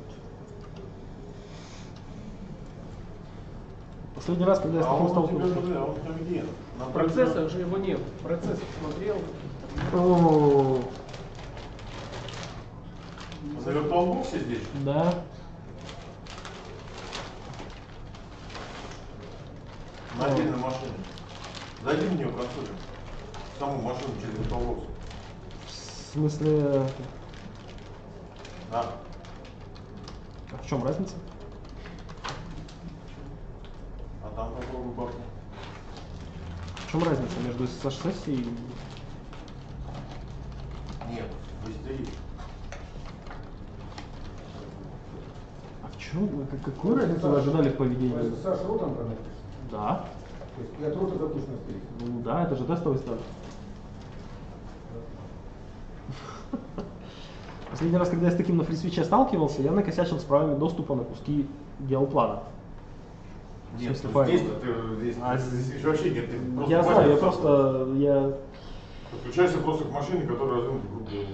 Последний раз, когда я с А таким он у тебя столкнулся. же, да, он там где? На В процессах же его нет. Процесс смотрел. О, На виртуалбоксе здесь? да. На отдельной машине. Зайди в нее консоль. Саму машину через виртуалбокс. В смысле, Да. а в чем разница? А там попробуй бахнуть. В чем разница между эс эс эс и... Нет, быстрее. А в чем? Какую разницу вы ожидали в поведении? Саш, ротом коннектишь? Да. То есть и от рота запущен астериск? Ну да, это же тестовый старт. Последний раз, когда я с таким на фрисвиче сталкивался, я накосячил с правами доступа на куски геоплана. Нет, смысле, ну файл. здесь, ты, здесь, А, здесь еще вообще нет. Ты просто Я знаю, я файл просто... Я... подключайся просто к машине, которая развернута в группе.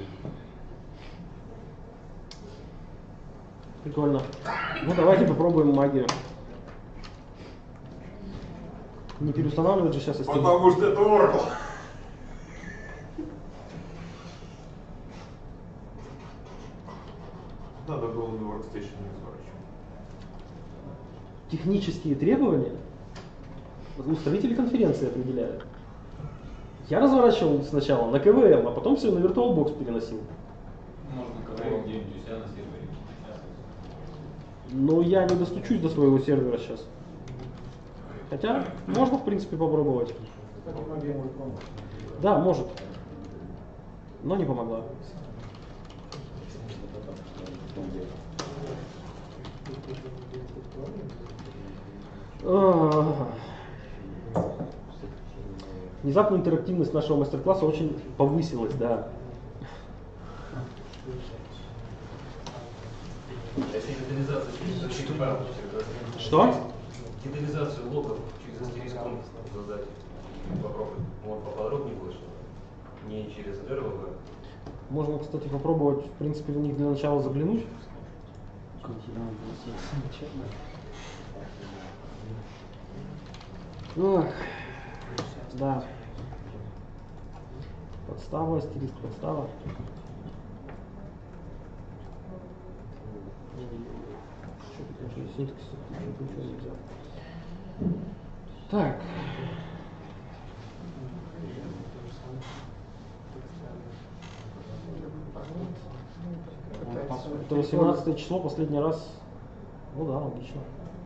Прикольно. Ну давайте попробуем магию. Не переустанавливать же сейчас астериск. Потому что это Oracle. Надо было на Workstation не разворачивать. Технические требования устроители конференции определяют. Я разворачивал сначала на ка вэ эм, а потом все на VirtualBox переносил. Можно КВМ где-нибудь у себя на сервере. Но я не достучусь до своего сервера сейчас. Хотя можно, в принципе, попробовать. Кстати, магия может помочь. Да, может. Но не помогла. А. Внезапно интерактивность нашего мастер-класса очень повысилась, да. Если инвентаризация звучит правильно, Что? детализацию логов через астериском задать, попробовать. Вот поподробнее больше. Не через эр вэ вэ. Можно, кстати, попробовать, в принципе, в них для начала заглянуть. Ох, да. Подстава, стилист, подстава. Так. Это восемнадцатое число, последний раз. Ну да, логично.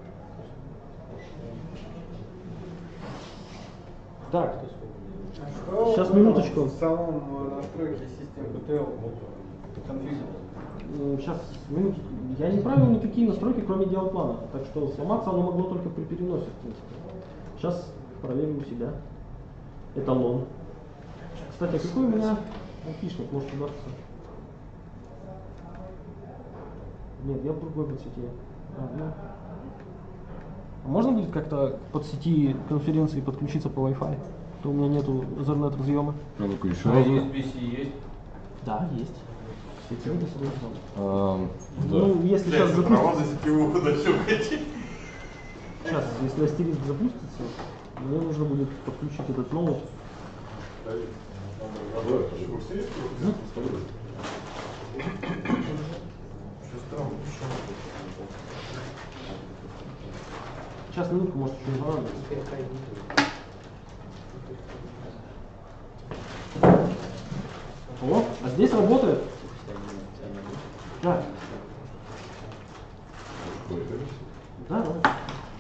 Так. Сейчас, минуточку. В самом настройке системы би ти эл конфигур. Сейчас, минуточку. Я не правил никакие настройки, кроме диалплана. Так что сломаться оно могло только при переносе, в принципе. Сейчас проверим у себя. Эталон. Кстати, а какой у меня айпишник? Может удастся? Нет, я в другой подсети. А, ну. А можно будет как-то к подсети конференции подключиться по Wi-Fi? То у меня нету Ethernet разъема. А ну-ка еще А раз. ю эс би-C есть? Да, есть. Все центы согласны. А, да. Ну, если сейчас Сейчас проводы запустится, сетевого дощупать. сейчас, если астериск запустится, мне нужно будет подключить этот ноут. Сейчас, минутку, может, еще не понадобится. О, а здесь работает. Да. Да, да.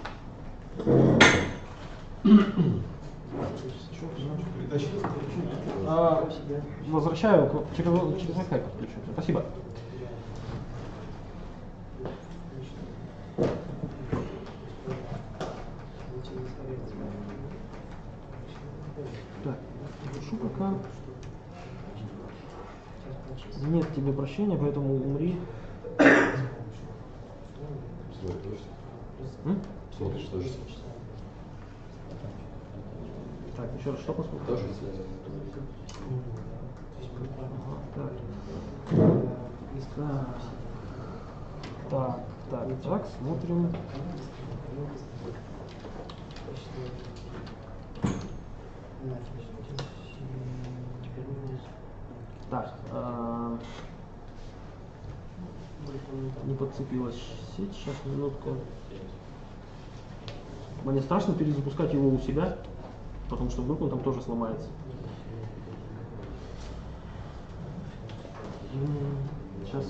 А, возвращаю к- через, через Wi-Fi подключу. Спасибо. Так, пишу пока. Нет тебе прощения, поэтому умри. М? Смотришь тоже. Так, еще раз, что посмотрим? Тоже. Ага, так. Так, так, так, так, смотрим. Так, а, не подцепилась сеть, сейчас, минутку. Мне страшно перезапускать его у себя, потому что вдруг он там тоже сломается. Сейчас.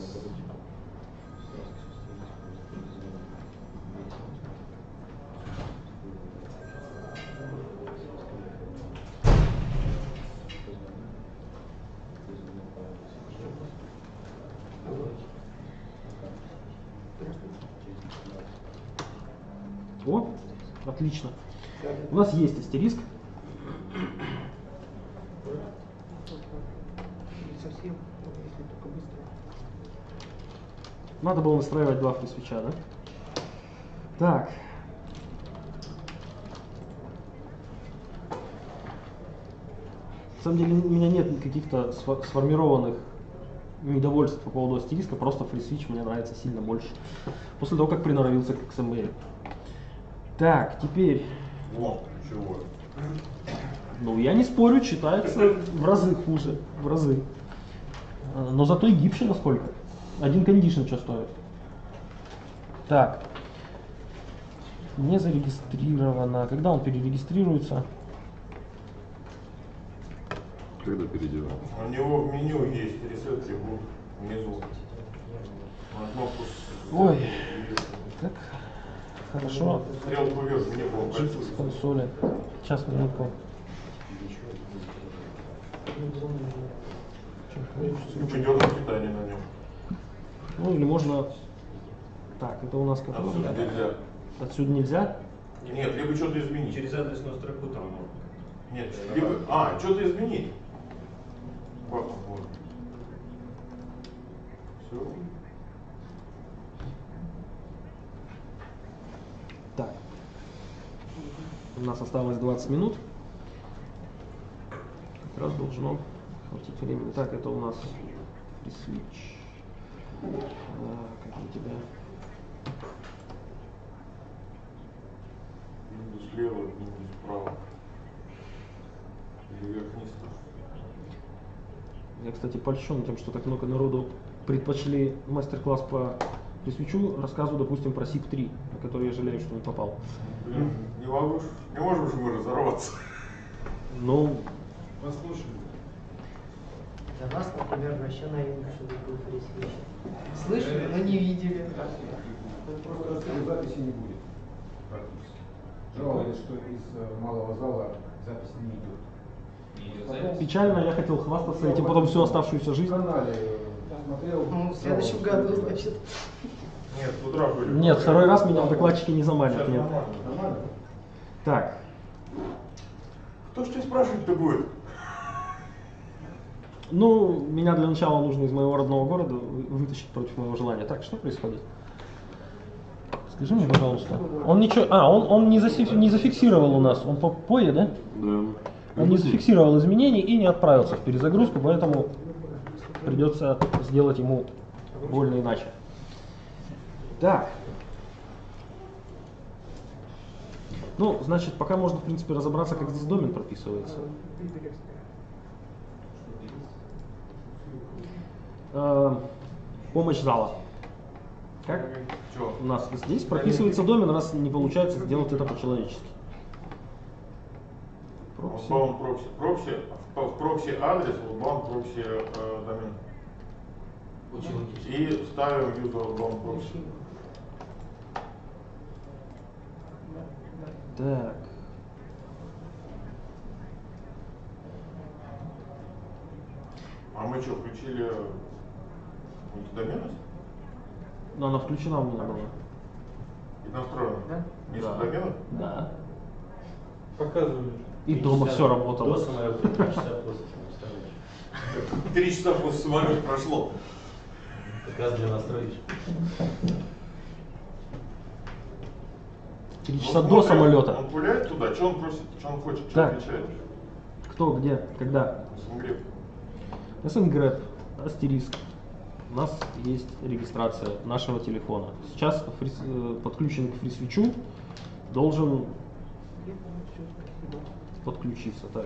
О, отлично. У нас есть астериск. Совсем, если только быстро. Надо было настраивать два фрисвитча, да? Так. На самом деле у меня нет каких-то сформированных недовольств по поводу астериска, просто фрисвитч мне нравится сильно больше. После того, как приноровился к икс эм эль. Так, теперь. Вон, чего? Ну, я не спорю, читается в разы хуже, в разы. Но зато и гибче насколько. Один кондишн что стоит. Так. Не зарегистрировано. Когда он перерегистрируется? Когда переделал? У него в меню есть ресет трибут внизу. На кнопку с... Ой, как хорошо. Стрелку вверх не было. Жить с консоли. Сейчас, минутку. Идет питание на нем. Ну или можно. Так, это у нас какой? Отсюда нельзя. Отсюда нельзя? Нет, либо что-то изменить. Через адресную строку там можно. Нет, либо... А, что-то изменить. Вот, вот. Все. Так. У нас осталось двадцать минут. Как раз должно хватить времени. Так, это у нас FreeSwitch. А, как у тебя? Windows слева, Windows справа. Или вверх-вниз. Я, кстати, польщен тем, что так много народу предпочли мастер-класс по FreeSwitch рассказу, допустим, про сип три, на который я жалею, что не попал. Блин, не могу, ж- не можем же мы разорваться. Ну, Послушай. Для нас, например, вообще новинка, что такое FreeSwitch. Слышали, но не видели. Просто рассказывать, записи не будет практически. Жаловались, что из э, малого зала запись не идет. печально, я хотел хвастаться этим потом всю оставшуюся жизнь. В канале смотрел. Ну, в следующем году, значит. Нет, с утра были. Нет, второй раз меня в докладчике не заманят. Сейчас Нет. нормально. Нормально? Так, Кто ж тебя спрашивать-то будет? ну, меня для начала нужно из моего родного города вы- вытащить против моего желания. Так, что происходит? Скажи мне, пожалуйста. Он ничего. А, он, он не, зафи- не зафиксировал у нас. Он по пое, да? Да. Он не зафиксировал изменений и не отправился в перезагрузку, поэтому придется сделать ему больно иначе. Так. Ну, значит, пока можно, в принципе, разобраться, как здесь домен прописывается. Э, помощь зала. Как? Чё? У нас здесь прописывается домен, у нас не получается сделать это по-человечески. Прокси. Outbound прокси. Прокси, в прокси адрес, outbound прокси э, домен. Очень логично. И ставим user outbound прокси. Так. А мы что, включили мультидоменность? Но она включена у меня была. И настроена? Да. Мультидоменность? Да. Показывали. И дома все работало. До самолета, три часа после самолета. Три часа после самолета прошло. Как раз для настроечки. Три Ну, часа до смотрим, самолета. Он пуляет туда, что он просит, что он хочет, что Так. отвечает. Кто, где, когда? Сингриф. СНГРЭП, астериск. У нас есть регистрация нашего телефона. Сейчас фри- э, подключен к FreeSwitch должен подключиться. Так.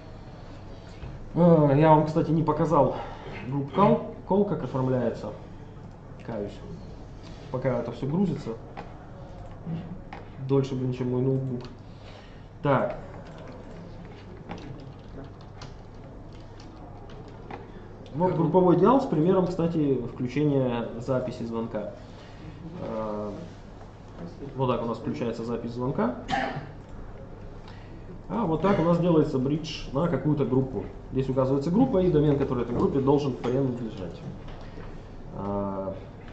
Э, Я вам, кстати, не показал групп call, call, как оформляется. Каюсь. Пока это все грузится. Дольше, блин, чем мой ноутбук. Так. Вот групповой диал с примером, кстати, включения записи звонка. Э, Вот так у нас включается запись звонка. А вот так у нас делается бридж на какую-то группу. Здесь указывается группа и домен, который этой группе должен принадлежать. А,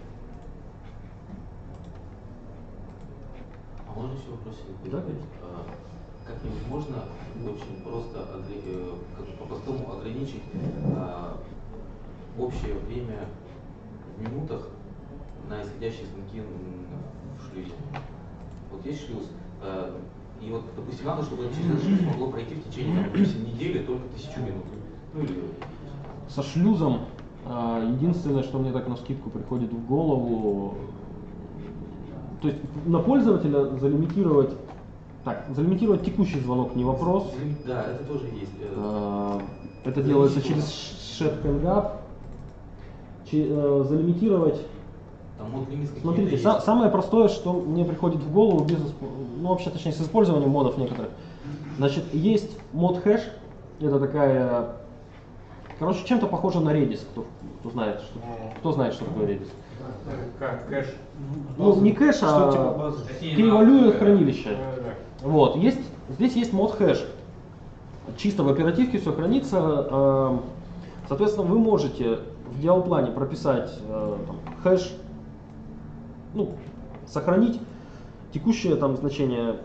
А можно еще вопросик? Да, задать? А, Как-нибудь можно очень просто огр- э, как бы по-простому ограничить а, общее время в минутах на исходящие звонки м, в шлюзе? Вот есть шлюз, а, и вот, допустим, надо, чтобы через этот шлюз могло пройти в течение, там, допустим, недели только тысячу минут. Ну или Со шлюзом а, единственное, что мне так на скидку приходит в голову, то есть на пользователя залимитировать, так, залимитировать текущий звонок не вопрос. да, это тоже есть. э, А, Это делается через Chat Hang-Up. Че- э, Залимитировать. Там мод лимит какие-то Смотрите, есть. са- самое простое, что мне приходит в голову, без, исп- ну вообще точнее с использованием модов некоторых. Значит, есть мод хэш, это такая, короче, чем-то похоже на Redis, кто, кто знает, что, кто знает, что такое Redis. Как кэш. Ну, не кэш, Что а типа базы? перевалюет хранилище. Да. Вот, есть, здесь есть мод хэш. Чисто в оперативке все хранится. э, Соответственно, вы можете в диал-плане прописать э, там, хэш, ну, сохранить текущее там значение.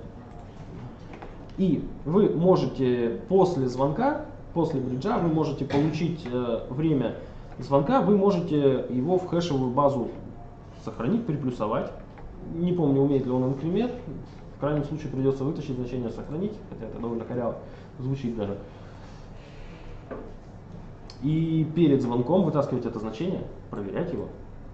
И вы можете после звонка, после бриджа, вы можете получить э, время звонка, вы можете его в хэшевую базу сохранить, приплюсовать. Не помню, умеет ли он инкремент. В крайнем случае придется вытащить значение, сохранить, хотя это довольно коряво звучит даже. И перед звонком вытаскивать это значение, проверять его.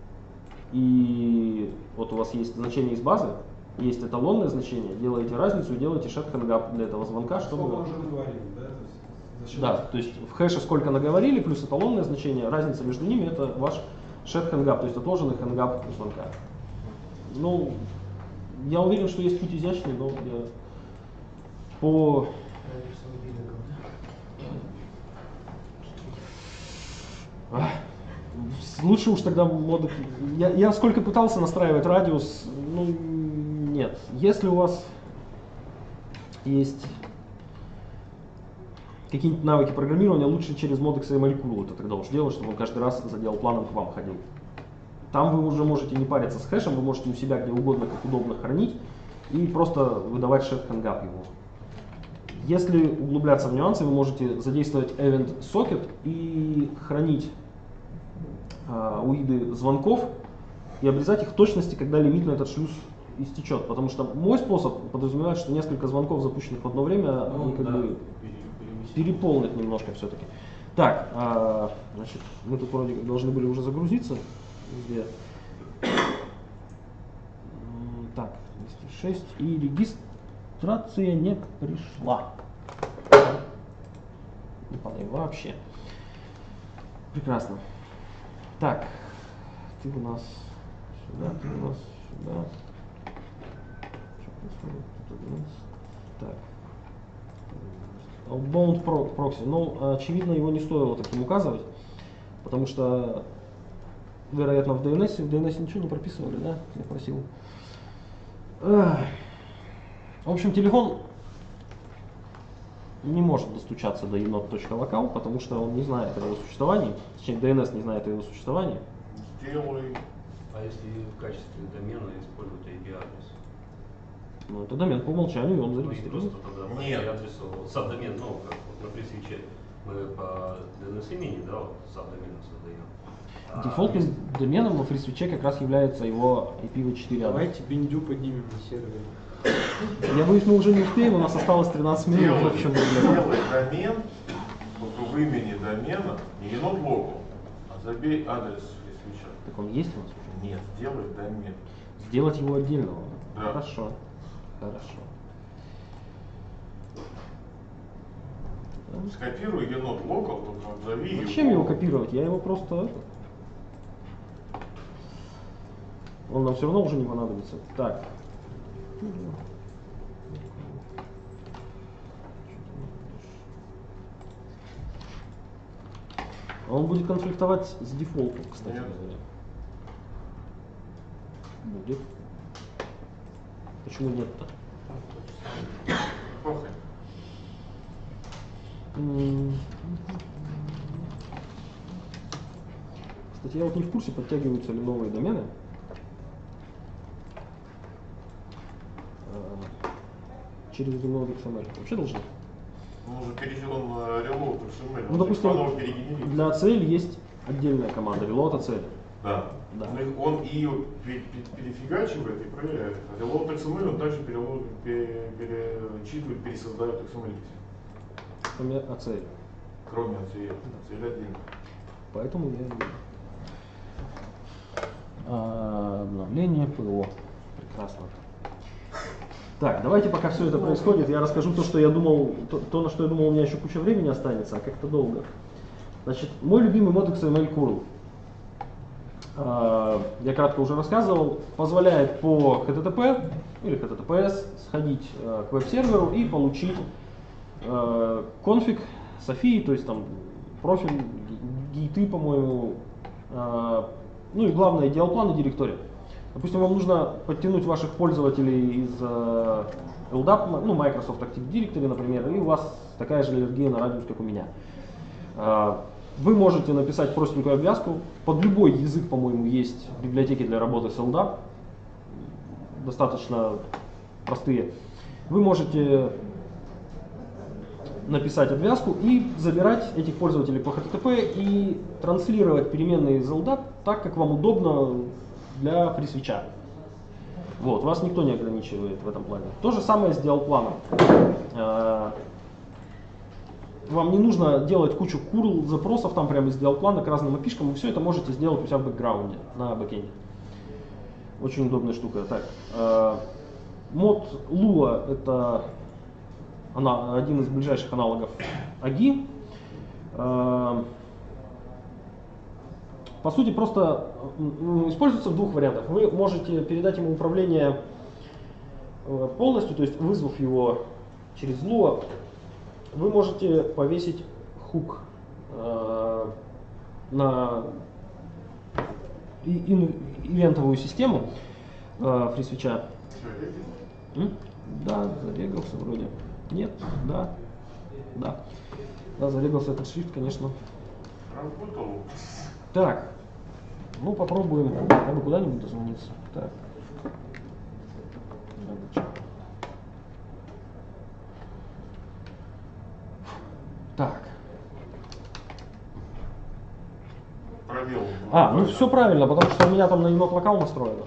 И вот у вас есть значение из базы, есть эталонное значение, делаете разницу и делаете шет хэнгап для этого звонка, чтобы... Сколько уже наговорили, да? То есть, за счет... Да, то есть в хэше сколько наговорили, плюс эталонное значение, разница между ними это ваш шет хэнгап, то есть отложенный хэнгап звонка. Ну, я уверен, что есть путь изящный, но я по... Лучше уж тогда модуль. Я, я сколько пытался настраивать радиус, ну нет. Если у вас есть какие-нибудь навыки программирования, лучше через мод икс эм эль Cool это тогда уж делать, чтобы он каждый раз за делпланом к вам ходил. Там вы уже можете не париться с хэшем, вы можете у себя где угодно, как удобно хранить и просто выдавать шет хэнгап ему. Если углубляться в нюансы, вы можете задействовать event socket и хранить уиды звонков и обрезать их в точности, когда лимит на этот шлюз истечет. Потому что мой способ подразумевает, что несколько звонков, запущенных в одно время, Ну, они как да, бы переполнят немножко все-таки. Так, а, значит, мы тут вроде как должны были уже загрузиться везде. Так, двести шесть, и регистрация не пришла. Не падай вообще. Прекрасно. Так, ты у нас сюда, ты у нас сюда. Что происходит тут у нас? Так. Outbound proxy. Ну, очевидно, его не стоило таким указывать, потому что, вероятно, в ди эн эс, в ди эн эс ничего не прописывали, да? Я просил. Ах. В общем, телефон не может достучаться до енот.локал, потому что он не знает о его существовании, точнее ди эн эс не знает о его существовании. Сделай. А если в качестве домена использовать ай пи-адрес? Ну, это домен по умолчанию, и он Ну и зарегистрирован. просто тогда по Нет. ай пи-адресу, сабдомен, ну, как вот на пресвиче, мы по ди эн эс имени, да, вот сабдоменом создаем. А Дефолтным доменом во FreeSwitch как раз является его ай пи ви четыре адрес. Давайте биндю поднимем на сервере. Я боюсь, мы уже не успеем, у нас осталось тринадцать минут. В общем, Сделай домен, вот в имени домена не енот логу, а забей адрес свеча. Так он есть у нас уже? Нет, сделай домен. Сделать его отдельного. Да. Хорошо. Хорошо. Скопируй енот локал, только обзови Зачем его копировать? Я его просто... Он нам все равно уже не понадобится. Так. Он будет конфликтовать с дефолтом, кстати Нет. говоря. Будет. Почему нет-то? Похрен. М. Кстати, я вот не в курсе, подтягиваются ли новые домены. А, через Reload икс эм эль. Вообще должны. Он уже перешел на reload икс эм эль, Ну, он допустим, заново перегенерировал. для эй си эл есть отдельная команда, Reload эй си эл. Да. Да. Ну, Он ее пе- пе- перефигачивает и проверяет. А reload икс эм эль он также перелог, пере- перечитывает, пересоздает икс эм эль. Кроме эй си эл. Кроме эй си эл. эй си эл отдельно. Поэтому я и... А, обновление ПО. Прекрасно. Так, давайте, пока все это происходит, я расскажу то, что я думал, то, то, на что я думал, у меня еще куча времени останется, а как-то долго. Значит, мой любимый мод икс эм эль Curl, а, я кратко уже рассказывал, позволяет по эйч ти ти пи или эйч ти ти пи эс сходить а, к веб-серверу и получить а, конфиг Софии, то есть там профиль, гейты, по-моему, а, ну и главное, идеал-план и директория. Допустим, вам нужно подтянуть ваших пользователей из э, эл дап, ну, Microsoft Active Directory, например, и у вас такая же аллергия на радиус, как у меня. Э, вы можете написать простенькую обвязку. Под любой язык, по-моему, есть библиотеки для работы с эл дап, достаточно простые. Вы можете написать обвязку и забирать этих пользователей по эйч ти ти пи и транслировать переменные из эл дап так, как вам удобно для FreeSwitch. Вот, вас никто не ограничивает в этом плане. То же самое с диал-планом. Вам не нужно делать кучу курл запросов там прямо из диал-плана к разным эй пи шкам, вы все это можете сделать у себя в бэкграунде, на бэкэнде. Очень удобная штука. Так, э, мод Lua это она, один из ближайших аналогов Аги. Э, по сути, просто используется в двух вариантах. Вы можете передать ему управление полностью, то есть вызвав его через Lua, вы можете повесить хук э, на и, и, ивентовую систему э, FreeSwitch. Да, зарегался вроде. Нет, да, да. Да, зарегался этот шрифт, конечно. Так, ну попробуем, надо куда-нибудь дозвониться. Так. Так. Пробел. А, ну все правильно, потому что у меня там на енот локал настроено.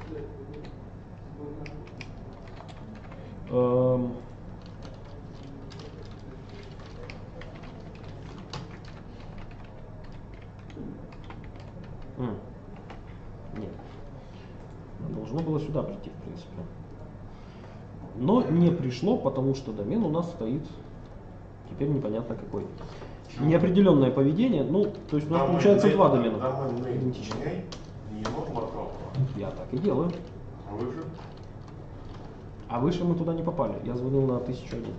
Эм. М. Нет. Должно было сюда прийти, в принципе. Но не пришло, потому что домен у нас стоит теперь непонятно какой. Неопределенное поведение, ну, то есть у нас получается два домена. Идентичные. Я так и делаю. А выше? А выше мы туда не попали. Я звонил на тысячу один.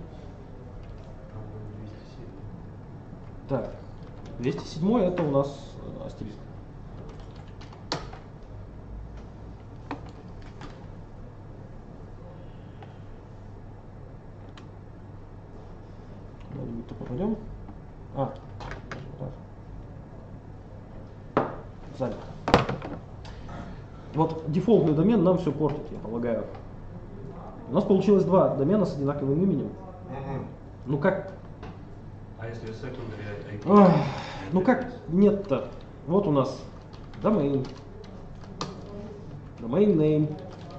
Так, двести семь это у нас астериск. Куда-нибудь-то попадем. А, занят. Вот дефолтный домен нам все портит, я полагаю. У нас получилось два домена с одинаковым именем. Угу. Ну как? А если secondary ай пи? Ах, ну как нет-то? Вот у нас domain, domain name.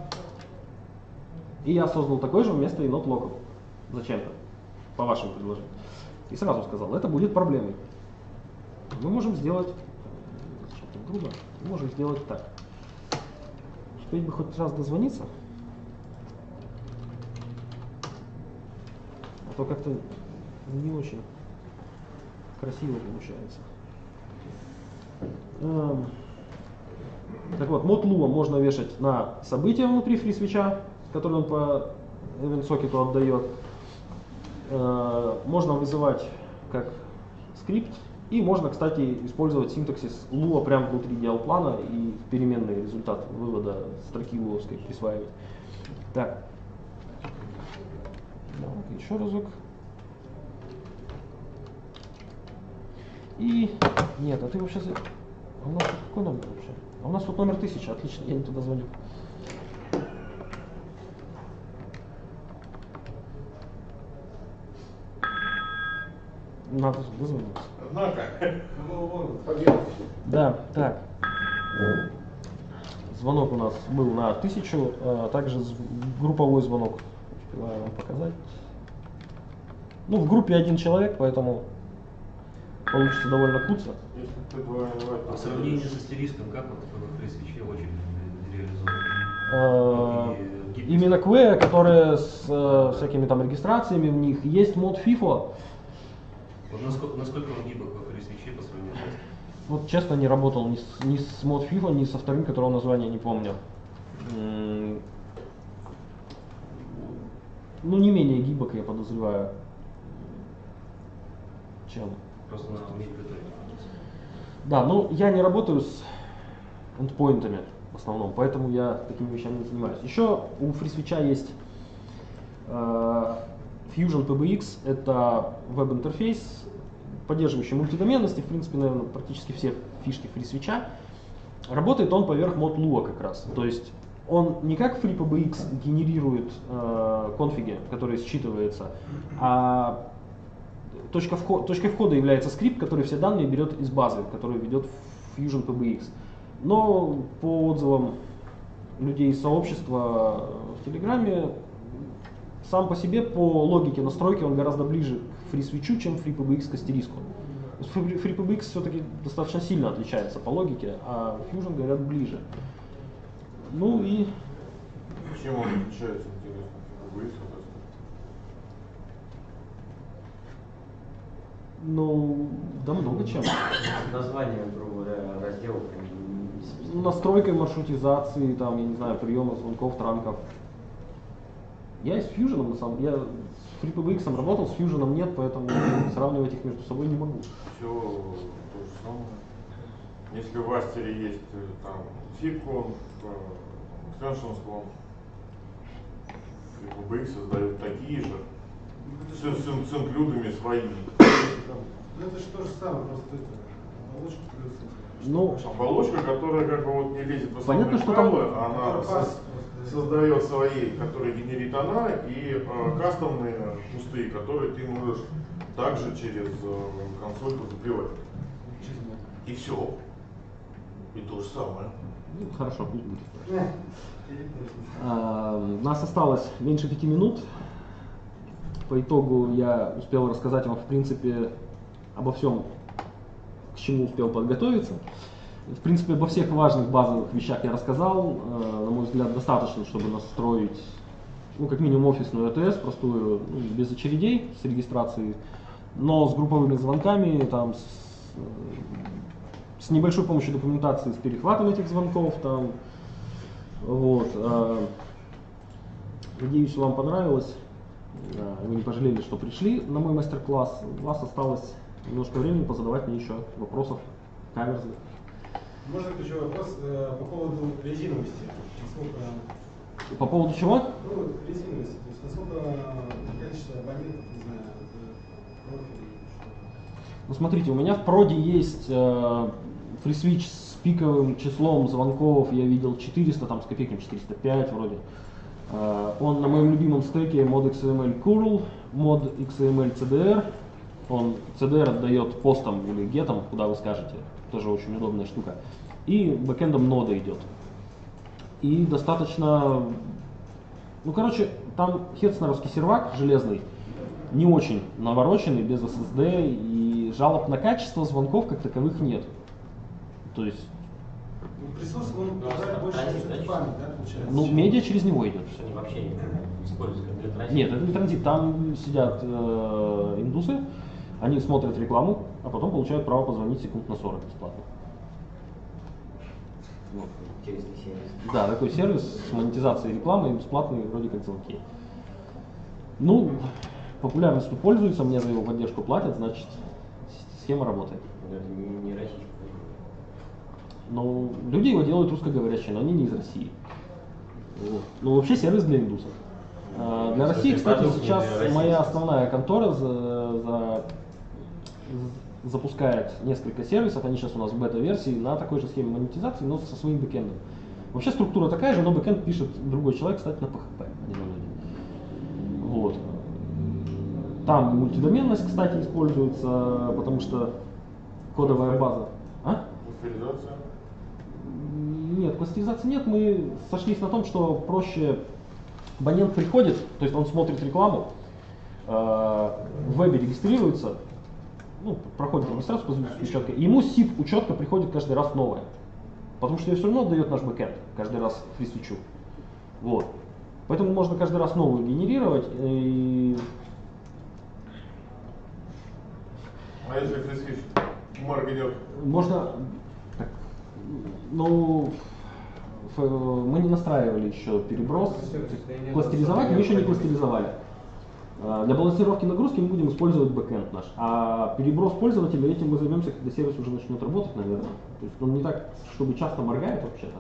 И я создал такой же вместо енот локал. Зачем-то. По вашему предложению. И сразу сказал, это будет проблемой. Мы можем сделать, что-то грубо, мы можем сделать так. Успеть бы хоть раз дозвониться. А то как-то не очень красиво получается. Эм. Так вот, мод Lua можно вешать на события внутри FreeSwitch, которые он по event socket отдает. Э, можно вызывать как скрипт. И можно, кстати, использовать синтаксис Lua прямо внутри диал-плана и переменный результат вывода строки луовской присваивать. Так. Давай еще разок. И нет, а ты вообще... А у нас тут какой номер вообще? А у нас тут номер тысяча, отлично, я не туда звоню. Надо дозвониться. Да, так. Звонок у нас был на тысячу, а также групповой звонок. Успеваю вам показать. Ну, в группе один человек, поэтому получится довольно куцо. По сравнению с астериском, как вот в FreeSwitch очень А, реализован? именно квея, которые с э, всякими там регистрациями в них, есть мод FIFO. Вот насколько, насколько он гибок во FreeSwitch по сравнению с... Вот честно не работал ни с, ни с мод FIFO, ни со вторым, которого названия не помню. М-м- ну, не менее гибок, я подозреваю, чем. Просто надо уметь готовить. Да, ну я не работаю с эндпоинтами в основном, поэтому я такими вещами не занимаюсь. Еще у FreeSwitch есть э, Fusion пи би икс, это веб-интерфейс, поддерживающий мультидоменность, в принципе, наверное, практически все фишки FreeSwitch. Работает он поверх мод Lua как раз. То есть он не как FreePBX генерирует э, конфиги, которые считываются, а точка входа, точкой входа является скрипт, который все данные берет из базы, который ведет Fusion пи би икс. Но по отзывам людей из сообщества в Телеграме. Сам по себе, по логике настройки, он гораздо ближе к FreeSwitch, чем FreePBX к астериску. FreePBX все-таки достаточно сильно отличается по логике, а Fusion, говорят, ближе. Ну и... Чем он отличается, интересно, FreePBX от астериска? Ну, да много чем. Название, грубо говоря, разделов. Настройкой маршрутизации, там, я не знаю, приема звонков, транков. Я и с Fusion, на самом деле, я с FreePBX работал, с Fusion нет, поэтому сравнивать их между собой не могу. Все то же самое. Если в астере есть там фикон, extensions клон, FreePBX создает такие же, с, с, с инклюдами своими. Ну это же то же самое, просто это оболочка плюс. Ну, оболочка, которая как бы вот не лезет в основные понятно, что там файлы, она со- создает свои, которые генерит она, и э, кастомные пустые, которые ты можешь также через э, консоль запливать. И все. И то же самое. Ну, хорошо, пусть будет. А, у нас осталось меньше пяти минут. По итогу я успел рассказать вам, в принципе, обо всем, к чему успел подготовиться. В принципе, обо всех важных базовых вещах я рассказал. На мой взгляд, достаточно, чтобы настроить, ну, как минимум, офисную эй ти эс, простую, ну, без очередей, с регистрацией, но с групповыми звонками, там, с, с небольшой помощью документации, с перехватом этих звонков. Там, вот. Надеюсь, вам понравилось. Вы не пожалели, что пришли на мой мастер-класс. У вас осталось немножко времени позадавать мне еще вопросов каверзных. Можно ключевой вопрос э, по поводу резиновости? Насколько... По поводу чего? Ну, резиновости. То есть насколько количество абонентов, не знаю, профилей, что-то. Ну, смотрите, у меня в проде есть э, FreeSwitch с пиковым числом звонков, я видел четыреста, там с копейками четыреста пять вроде. Uh, он на моем любимом стеке mod.xml curl, mod.xml cdr. Он cdr отдает постом или гетом, куда вы скажете. Тоже очень удобная штука. И бэкэндом нода идет. И достаточно... Ну, короче, там хедснеровский сервак железный, не очень навороченный, без эс эс ди, и жалоб на качество звонков как таковых нет. То есть... Ресурс, он да, больше транзит, память, да, получается? Ну, медиа через него идет. Что они вообще не используют как для транзита? Нет, это не транзит. Там сидят э, индусы, они смотрят рекламу, а потом получают право позвонить секунд на сорок бесплатно. Вот. Интересный сервис. Да, такой сервис с монетизацией рекламы, бесплатный, вроде как звонки. Ну, популярностью пользуются, мне за его поддержку платят, значит, схема работает. Но это не, не российский. Но люди его делают русскоговорящие, но они не из России. Вот. Ну, вообще сервис для индусов. А, для России, кстати, сейчас моя основная контора за, за, запускает несколько сервисов, они сейчас у нас в бета-версии, на такой же схеме монетизации, но со своим бэкэндом. Вообще структура такая же, но бэкэнд пишет другой человек, кстати, на пи эйч пи, а не на ноде. Вот. Там мультидоменность, кстати, используется, потому что кодовая база. А? Кластеризация? Нет, кластеризации нет. Мы сошлись на том, что проще абонент приходит, то есть он смотрит рекламу, э, в вебе регистрируется, ну, проходит регистрацию по звуку учетка, и ему сип учетка приходит каждый раз новая. Потому что ее все равно отдает наш бэкэнд каждый раз FreeSwitch. Вот. Поэтому можно каждый раз новую генерировать. И... А если FreeSwitch моргнет? Можно. Так, ну, мы не настраивали еще переброс. Кластеризовать мы еще не кластеризовали. Для балансировки нагрузки мы будем использовать бэкэнд наш. А переброс пользователя, этим мы займемся, когда сервис уже начнет работать, наверное. То есть он не так, чтобы часто моргает вообще-то.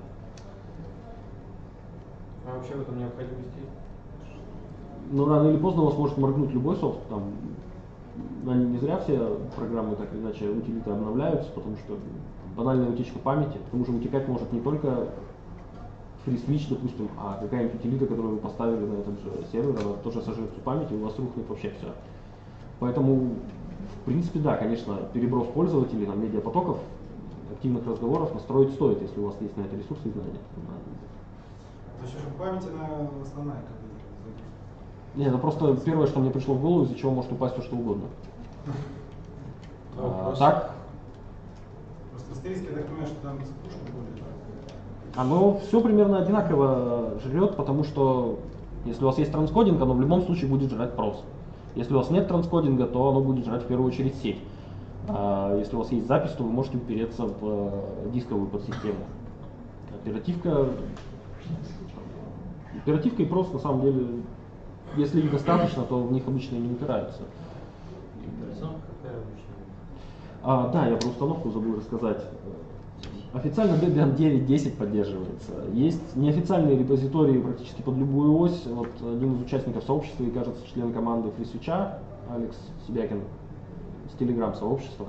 А вообще в этом необходимости есть? Но рано или поздно у вас может моргнуть любой софт. Там, они не зря все программы так или иначе утилиты обновляются, потому что банальная утечка памяти. К тому же утекать может не только FreeSwitch, допустим, а какая-нибудь утилита, которую вы поставили на этот же сервер, она тоже сожрет всю память, и у вас рухнет вообще все. Поэтому, в принципе, да, конечно, переброс пользователей, там, медиапотоков, активных разговоров настроить стоит, если у вас есть на это ресурсы и знания. То есть уже память, она основная, как бы. Не, это просто первое, что мне пришло в голову, из-за чего может упасть все что угодно. А, так? Просто астериск, я так понимаю, что там скучно более. Оно все примерно одинаково жрет, потому что если у вас есть транскодинг, оно в любом случае будет жрать прос. Если у вас нет транскодинга, то оно будет жрать в первую очередь сеть. А если у вас есть запись, то вы можете упереться в дисковую подсистему. Оперативка, оперативка и прос на самом деле, если их достаточно, то в них обычно не упираются. Операционка какая обычно? А, да, я про установку забыл рассказать. Официально Debian девять десять поддерживается. Есть неофициальные репозитории практически под любую ось. Вот один из участников сообщества и, кажется, член команды FreeSwitch, Алекс Сибякин, с Telegram сообщества.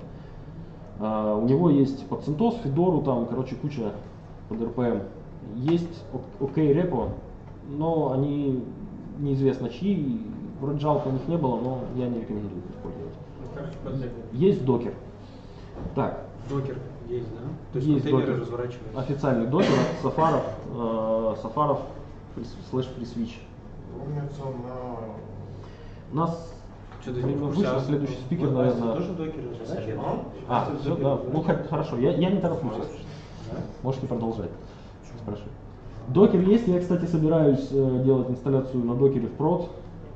Uh, у него есть под CentOS, Fedora, там, короче, куча под эр пи эм. Есть OK-репо, но они неизвестно чьи. Вроде жалоб у них не было, но я не рекомендую использовать. Есть докер. Так. Докер есть, да? То есть, есть контейнеры докер. разворачиваются. Официальный докер от Сафаров, э, Сафаров слэш FreeSwitch. Умница на... У нас Что-то вышел следующий спикер, наверное. Тоже докер разворачивается? А, все, да. Ну, хорошо, я, я не тороплюсь. Да? Можете продолжать. Спрашивай. Докер есть, я, кстати, собираюсь э, делать инсталляцию на докере в прод.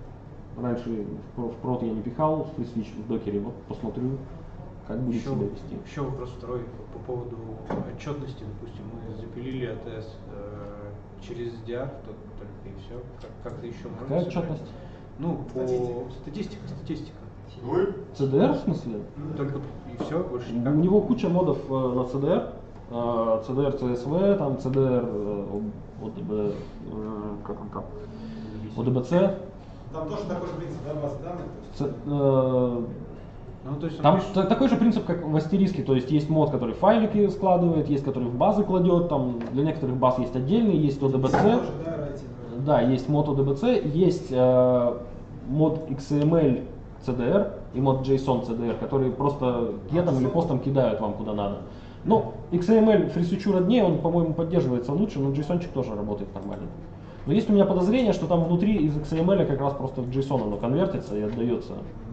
Раньше в прод я не пихал, в FreeSwitch в докере, вот посмотрю, как будет еще, себя вести. Еще вопрос второй по поводу отчетности, допустим, мы запилили АТС э, через ди ар только и все, как, как-то еще можно Какая собрать? отчетность? Ну, по статистика, статистика. си ди эр в смысле? Только и все, больше никак. У него куча модов э, на си ди эр. Э, си ди эр си эс ви, там си ди эр, э, о ди би, э, как он там, о ди би си. Там тоже такой же принцип, да, базы данных? Ц, э, ну, то есть там пишет... та- такой же принцип, как в астериске, то есть есть мод, который файлики складывает, есть который в базы кладет, там для некоторых баз есть отдельный, есть о ди би си. Тоже, да, ради, Да, есть мод о ди би си, есть э, мод икс эм эль си ди эр и мод JSON си ди эр, которые просто гетом или постом кидают вам куда надо. Ну, икс эм эль FreeSwitch роднее, он, по-моему, поддерживается лучше, но JSON-чик тоже работает нормально. Но есть у меня подозрение, что там внутри из икс эм эль как раз просто в JSON оно конвертится и отдается.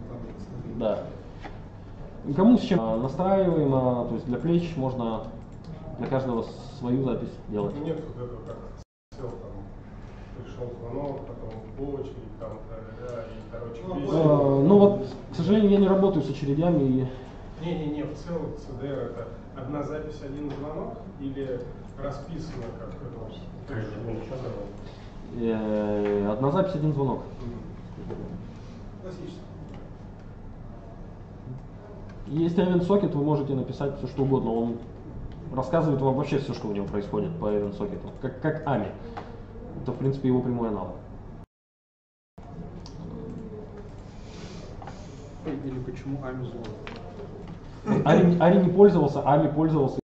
Да. И кому с чем а, настраиваемо, то есть для плеч можно для каждого свою запись делать. Нет вот этого, как сел там, пришел звонок, потом булочки, там, да, и, короче, Ну, весь- а, ну вот, к сожалению, я не работаю с очередями и... Не-не-не, в целом си ди эр это одна запись, один звонок или расписано как это? Э, одна запись, один звонок. Классически. Есть event-сокет, вы можете написать все что угодно, он рассказывает вам вообще все, что у него происходит по event-сокету, как, как ами. Это, в принципе, его прямой аналог. Или почему ами зло? Ари, Ари не пользовался, ами пользовался.